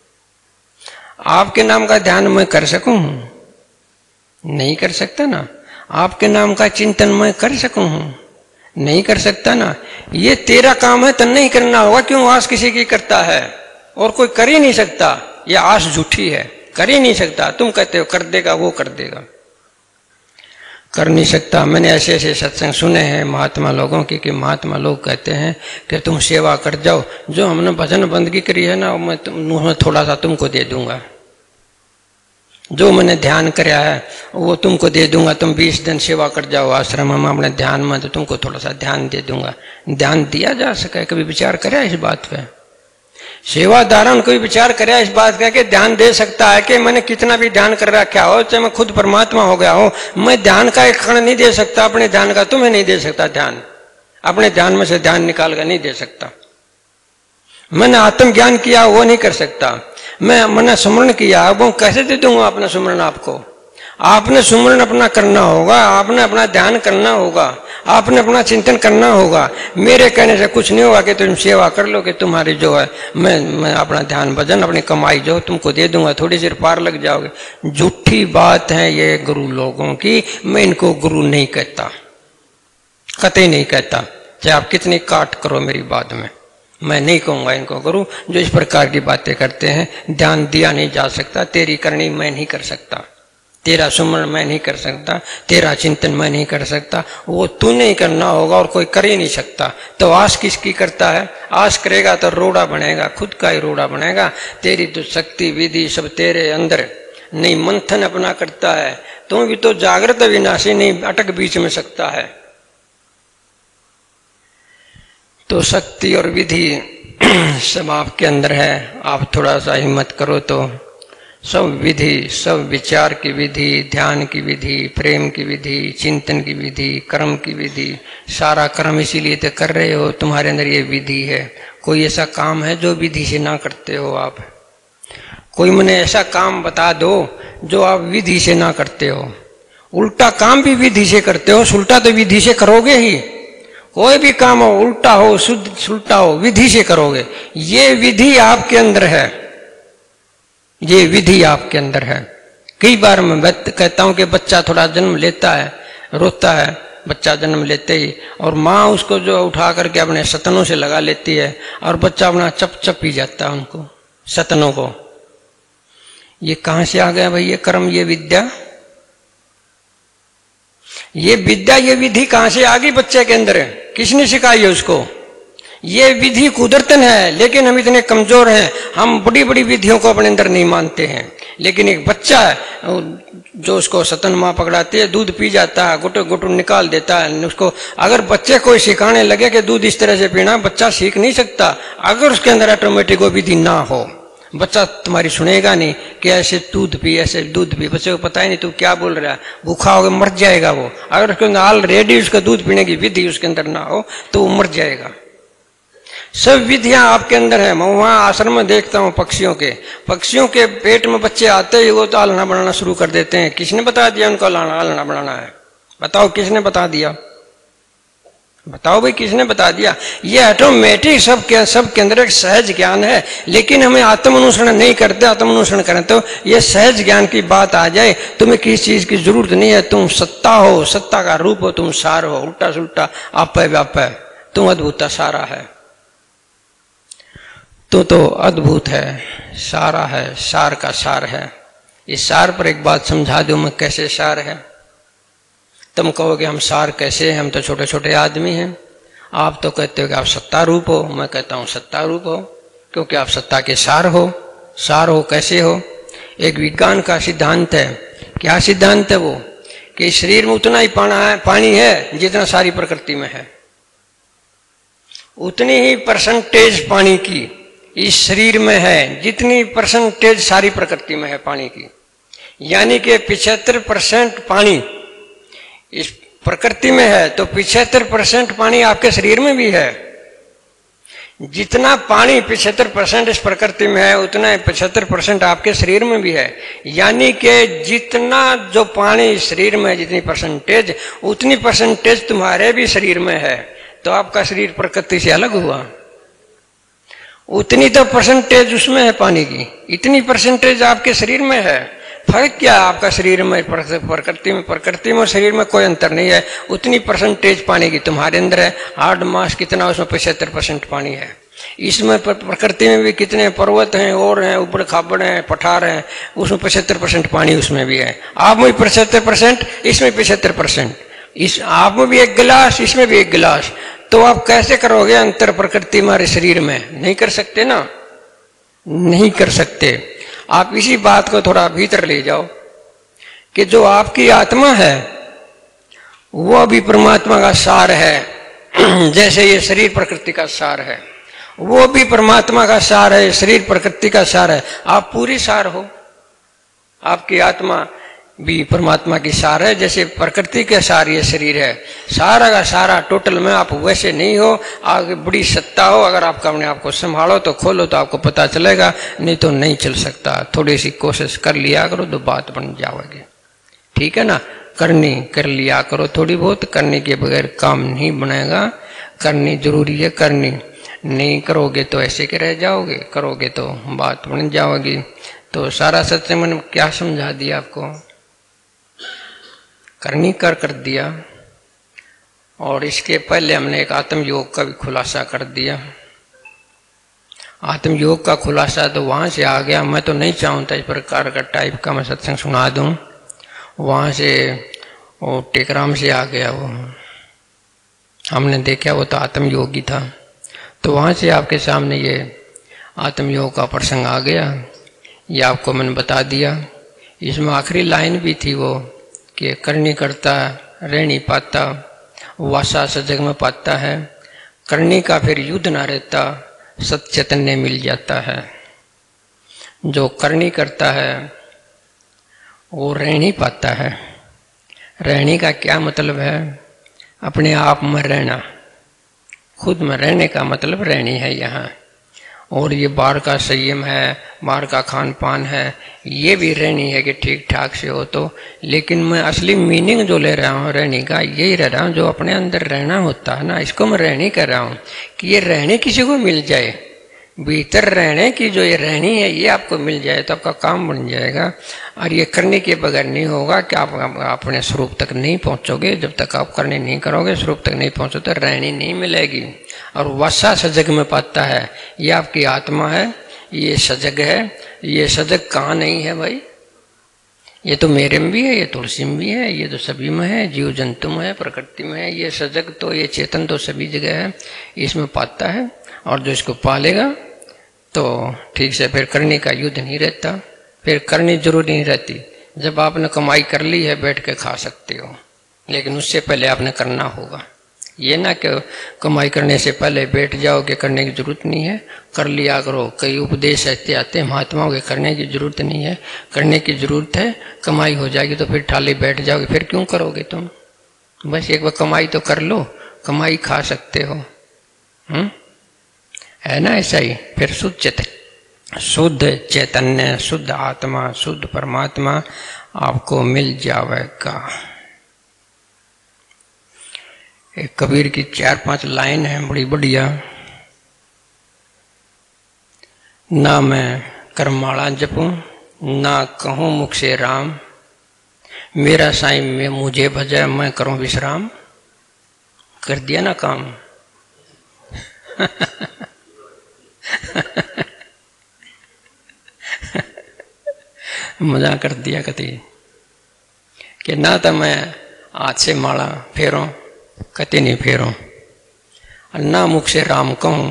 आपके नाम का ध्यान मैं कर सकूं? नहीं कर सकता ना। आपके नाम का चिंतन मैं कर सकूं? नहीं कर सकता ना। ये तेरा काम है तो नहीं करना होगा, क्यों आस किसी की करता है? और कोई कर ही नहीं सकता, ये आस झूठी है, कर ही नहीं सकता। तुम कहते हो कर देगा, वो कर देगा, कर नहीं सकता। मैंने ऐसे ऐसे सत्संग सुने हैं महात्मा लोगों के कि महात्मा लोग कहते हैं कि तुम सेवा कर जाओ, जो हमने भजन बंदगी करी है ना मैं थोड़ा सा तुमको दे दूंगा, जो मैंने ध्यान कराया है वो तुमको दे दूंगा, तुम 20 दिन सेवा कर जाओ आश्रम में अपने ध्यान में, तो तुमको थोड़ा सा ध्यान दे दूंगा। ध्यान दिया जा सके? कभी विचार करे इस बात पे? सेवादारन कोई विचार करे इस बात का कि ध्यान दे सकता है कि मैंने कितना भी ध्यान कर रखा हो, चाहे मैं खुद परमात्मा हो गया हो, मैं ध्यान का एक क्षण नहीं दे सकता अपने ध्यान का? तुम्हें नहीं दे सकता ध्यान, अपने ध्यान में से ध्यान निकाल कर नहीं दे सकता। मैंने आत्मज्ञान किया वो नहीं कर सकता। मैंने सुमरण किया वो कैसे दे दूंगा अपना सुमरण आपको? आपने सुमरण अपना करना होगा, आपने अपना ध्यान करना होगा, आपने अपना चिंतन करना होगा। मेरे कहने से कुछ नहीं होगा कि तुम सेवा कर लो कि तुम्हारी जो है मैं अपना ध्यान भजन अपनी कमाई जो तुमको दे दूंगा, थोड़ी देर पार लग जाओगे। झूठी बात है ये गुरु लोगों की। मैं इनको गुरु नहीं कहता, कतई नहीं कहता, चाहे आप कितनी काट करो मेरी बात में। मैं नहीं कहूंगा इनको गुरु जो इस प्रकार की बातें करते हैं। ध्यान दिया नहीं जा सकता, तेरी करनी मैं नहीं कर सकता, तेरा सुमरण मैं नहीं कर सकता, तेरा चिंतन मैं नहीं कर सकता, वो तू नहीं करना होगा और कोई कर ही नहीं सकता। तो आस किसकी करता है? आस करेगा तो रोड़ा बनेगा, खुद का ही रोड़ा बनेगा। तेरी तो शक्ति विधि सब तेरे अंदर नहीं, मंथन अपना करता है। तू भी तो जागृत विनाशी नहीं, अटक बीच में सकता है। तो शक्ति और विधि सब आपके अंदर है। आप थोड़ा सा हिम्मत करो तो सब विधि, सब विचार की विधि, ध्यान की विधि, प्रेम की विधि, चिंतन की विधि, कर्म की विधि, सारा कर्म इसीलिए तो कर रहे हो, तुम्हारे अंदर ये विधि है। कोई ऐसा काम है जो विधि से ना करते हो आप? कोई मुझे ऐसा काम बता दो जो आप विधि से ना करते हो। उल्टा काम भी विधि से करते हो, उल्टा तो विधि से करोगे ही। कोई भी काम हो, उल्टा हो, शुद्ध उल्टा हो, विधि से करोगे। ये विधि आपके अंदर है, ये विधि आपके अंदर है। कई बार मैं कहता हूं कि बच्चा थोड़ा जन्म लेता है, रोता है बच्चा जन्म लेते ही, और माँ उसको जो उठा करके अपने सतनों से लगा लेती है और बच्चा अपना चप चप पी जाता है उनको सतनों को। ये कहां से आ गया भाई ये कर्म, ये विद्या, ये विद्या, ये विधि कहां से आ गई बच्चे के अंदर? किसने सिखाई है उसको? ये विधि कुदरतन है, लेकिन हम इतने कमजोर हैं, हम बड़ी बड़ी विधियों को अपने अंदर नहीं मानते हैं। लेकिन एक बच्चा है जो उसको सतन माँ पकड़ाती है, दूध पी जाता है, गुटु गुटु निकाल देता है उसको। अगर बच्चे को सिखाने लगे कि दूध इस तरह से पीना, बच्चा सीख नहीं सकता अगर उसके अंदर ऑटोमेटिक वो विधि ना हो। बच्चा तुम्हारी सुनेगा नहीं कि ऐसे दूध पी, ऐसे दूध पी। बच्चे को पता ही नहीं तू क्या बोल रहा है, भूखा होकर मर जाएगा वो। अगर उसके अंदर ऑलरेडी उसका दूध पीने की विधि उसके अंदर ना हो तो वो मर जाएगा। सब विधियां आपके अंदर है। मैं वहां आश्रम में देखता हूँ पक्षियों के पेट में बच्चे आते ही वो तो आलना बनाना शुरू कर देते हैं। किसने बता दिया उनको आलना बनाना है? बताओ किसने बता दिया? बताओ भाई किसने बता दिया? ये ऑटोमेटिक सबके अंदर एक सहज ज्ञान है, लेकिन हमें आत्म अनुसरण नहीं करते। आत्म अनुसरण करें तो ये सहज ज्ञान की बात आ जाए, तुम्हें किसी चीज की जरूरत नहीं है। तुम सत्ता हो, सत्ता का रूप हो, तुम सार हो, उल्टा सुल्टा आप है व्याप है, तुम अद्भुत सारा है। तो अद्भुत है, सारा है, सार का सार है। इस सार पर एक बात समझा दो मैं, कैसे सार है? तुम कहोगे हम सार कैसे हैं, हम तो छोटे छोटे आदमी हैं। आप तो कहते हो कि आप सत्ता रूप हो, मैं कहता हूँ सत्ता रूप हो, क्योंकि आप सत्ता के सार हो। सार हो कैसे हो? एक विज्ञान का सिद्धांत है। क्या सिद्धांत है वो? कि शरीर में उतना ही पानी है जितना सारी प्रकृति में है। उतनी ही परसेंटेज पानी की इस शरीर में है जितनी परसेंटेज सारी प्रकृति में है पानी की। यानी कि 75% पानी इस प्रकृति में है, तो 75% पानी आपके शरीर में भी है। जितना पानी 75% इस प्रकृति में है, उतना 75% आपके शरीर में भी है। यानी कि जितना जो पानी शरीर में है, जितनी परसेंटेज, उतनी परसेंटेज तुम्हारे भी शरीर में है। तो आपका शरीर प्रकृति से अलग हुआ। उतनी तो परसेंटेज उसमें है पानी की, इतनी परसेंटेज आपके शरीर में है। फर्क क्या है आपका शरीर में प्रकृति में? प्रकृति में और शरीर में कोई अंतर नहीं है। उतनी परसेंटेज पानी की तुम्हारे अंदर है। हार्ड मास कितना, उसमें 75% पानी है। इसमें प्रकृति में भी कितने पर्वत हैं और हैं, ऊबड़ खाबड़ हैं, पठार हैं, उसमें 75% पानी उसमें भी है। आप में 75%, इसमें 75%। इस आप में भी एक गिलास, इसमें भी एक गिलास। तो आप कैसे करोगे अंतर प्रकृति हमारे शरीर में? नहीं कर सकते ना, नहीं कर सकते। आप इसी बात को थोड़ा भीतर ले जाओ कि जो आपकी आत्मा है वो भी परमात्मा का सार है। जैसे ये शरीर प्रकृति का सार है, वो भी परमात्मा का सार है, शरीर प्रकृति का सार है। आप पूरी सार हो। आपकी आत्मा भी परमात्मा की सार है, जैसे प्रकृति के सार ये शरीर है। सारा का सारा टोटल में आप वैसे नहीं हो। आगे बड़ी सत्ता हो, अगर आप अपने आप को संभालो तो खोलो तो आपको पता चलेगा, नहीं तो नहीं चल सकता। थोड़ी सी कोशिश कर लिया करो तो बात बन जाओगे। ठीक है ना? करनी कर लिया करो, थोड़ी बहुत। करने के बगैर काम नहीं बनेगा, करनी जरूरी है। करनी नहीं करोगे तो ऐसे के रह जाओगे, करोगे तो बात बन जाओगी। तो सारा सत्संग मैंने क्या समझा दिया आपको? करनी कर दिया। और इसके पहले हमने एक आत्मयोग का भी खुलासा कर दिया। आत्मयोग का खुलासा तो वहां से आ गया। मैं तो नहीं चाहता इस प्रकार का टाइप का मैं सत्संग सुना दूं। वहां से वो टेकराम से आ गया। वो हमने देखा वो तो आत्मयोगी था, तो वहां से आपके सामने ये आत्मयोग का प्रसंग आ गया। ये आपको मैंने बता दिया। इसमें आखिरी लाइन भी थी वो कि करनी करता रह नहीं पाता, वासा सजग में पाता है। करनी का फिर युद्ध ना रहता, सत चैतन्य मिल जाता है। जो करनी करता है वो रह नहीं पाता है। रहने का क्या मतलब है? अपने आप में रहना, खुद में रहने का मतलब रहनी है यहाँ। और ये बाहर का संयम है, बाहर का खान पान है, ये भी रहनी है कि ठीक ठाक से हो तो। लेकिन मैं असली मीनिंग जो ले रहा हूँ रहने का, यही रह रहा हूँ जो अपने अंदर रहना होता है ना, इसको मैं रहनी कर रहा हूँ कि ये रहने किसी को मिल जाए। भीतर रहने की जो ये रहनी है ये आपको मिल जाए तो आपका काम बन जाएगा। और ये करने के बगैर नहीं होगा कि आप अपने स्वरूप तक नहीं पहुंचोगे। जब तक आप करने नहीं करोगे, स्वरूप तक नहीं पहुंचोगे तो रहनी नहीं मिलेगी। और वसा सजग में पाता है, ये आपकी आत्मा है, ये सजग है। ये सजग कहाँ नहीं है भाई? ये तो मेरे में भी है, ये तुलसी में भी है, ये तो सभी में है, जीव जंतु में है, प्रकृति में है। ये सजग तो, ये चेतन तो सभी जगह है, इसमें पाता है। और जो इसको पालेगा तो ठीक से फिर करने का युद्ध नहीं रहता, फिर करनी जरूरी नहीं रहती। जब आपने कमाई कर ली है बैठ के खा सकते हो, लेकिन उससे पहले आपने करना होगा। ये ना कि कमाई करने से पहले बैठ जाओ कि करने की जरूरत नहीं है, कर लिया करो। कई उपदेश ऐसे आते हैं महात्माओं के, करने की जरूरत नहीं है, करने की जरूरत है। कमाई हो जाएगी तो फिर ठाले बैठ जाओगे, फिर क्यों करोगे तुम? बस एक बार कमाई तो कर लो, कमाई खा सकते हो। है ना? ऐसा ही फिर शुद्ध चैतन्य, शुद्ध आत्मा, शुद्ध परमात्मा आपको मिल जाएगा। एक कबीर की 4-5 लाइन है बड़ी बढ़िया। ना मैं करमाला जपूं, ना कहूं मुख से राम, मेरा साईं में मुझे भजे, मैं करूं विश्राम। कर दिया ना काम। मजा कर दिया कति कि ना तो मैं हाथ से माला फेरो, कति नहीं फेरो। ना मुख से राम कहूं,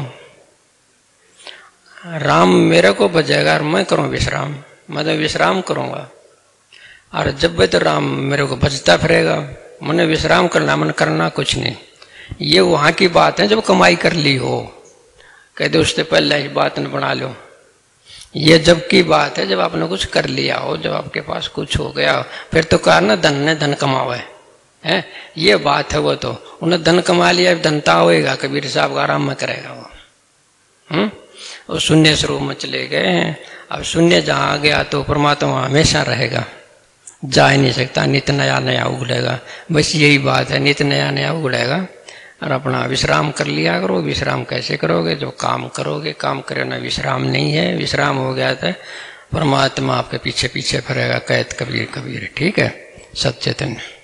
राम मेरे को बजेगा और मैं करूं विश्राम, मैं तो विश्राम करूंगा। और जब भी तो राम मेरे को बजता फिरेगा, मैंने विश्राम करना, मन करना कुछ नहीं। ये वहां की बात है जब कमाई कर ली हो, कहते उससे पहले ही बात न बना लो। ये जब की बात है जब आपने कुछ कर लिया हो, जब आपके पास कुछ हो गया, फिर तो कहा ना धन ने धन कमावा है, ये बात है। वो तो उन्हें धन कमा लिया, धनता होएगा, कबीर साहब का आराम में करेगा वो शून्य स्वरूप में चले गए हैं। अब शून्य जहाँ आ गया तो परमात्मा हमेशा रहेगा, जा ही नहीं सकता, नित नया नया उगलेगा। बस यही बात है, नित नया नया उगलेगा। और अपना विश्राम कर लिया करो। विश्राम कैसे करोगे? जो काम करोगे, काम करे ना विश्राम नहीं है। विश्राम हो गया तो परमात्मा आपके पीछे पीछे फिरेगा, कहत कबीर कबीर। ठीक है, सत चैतन्य।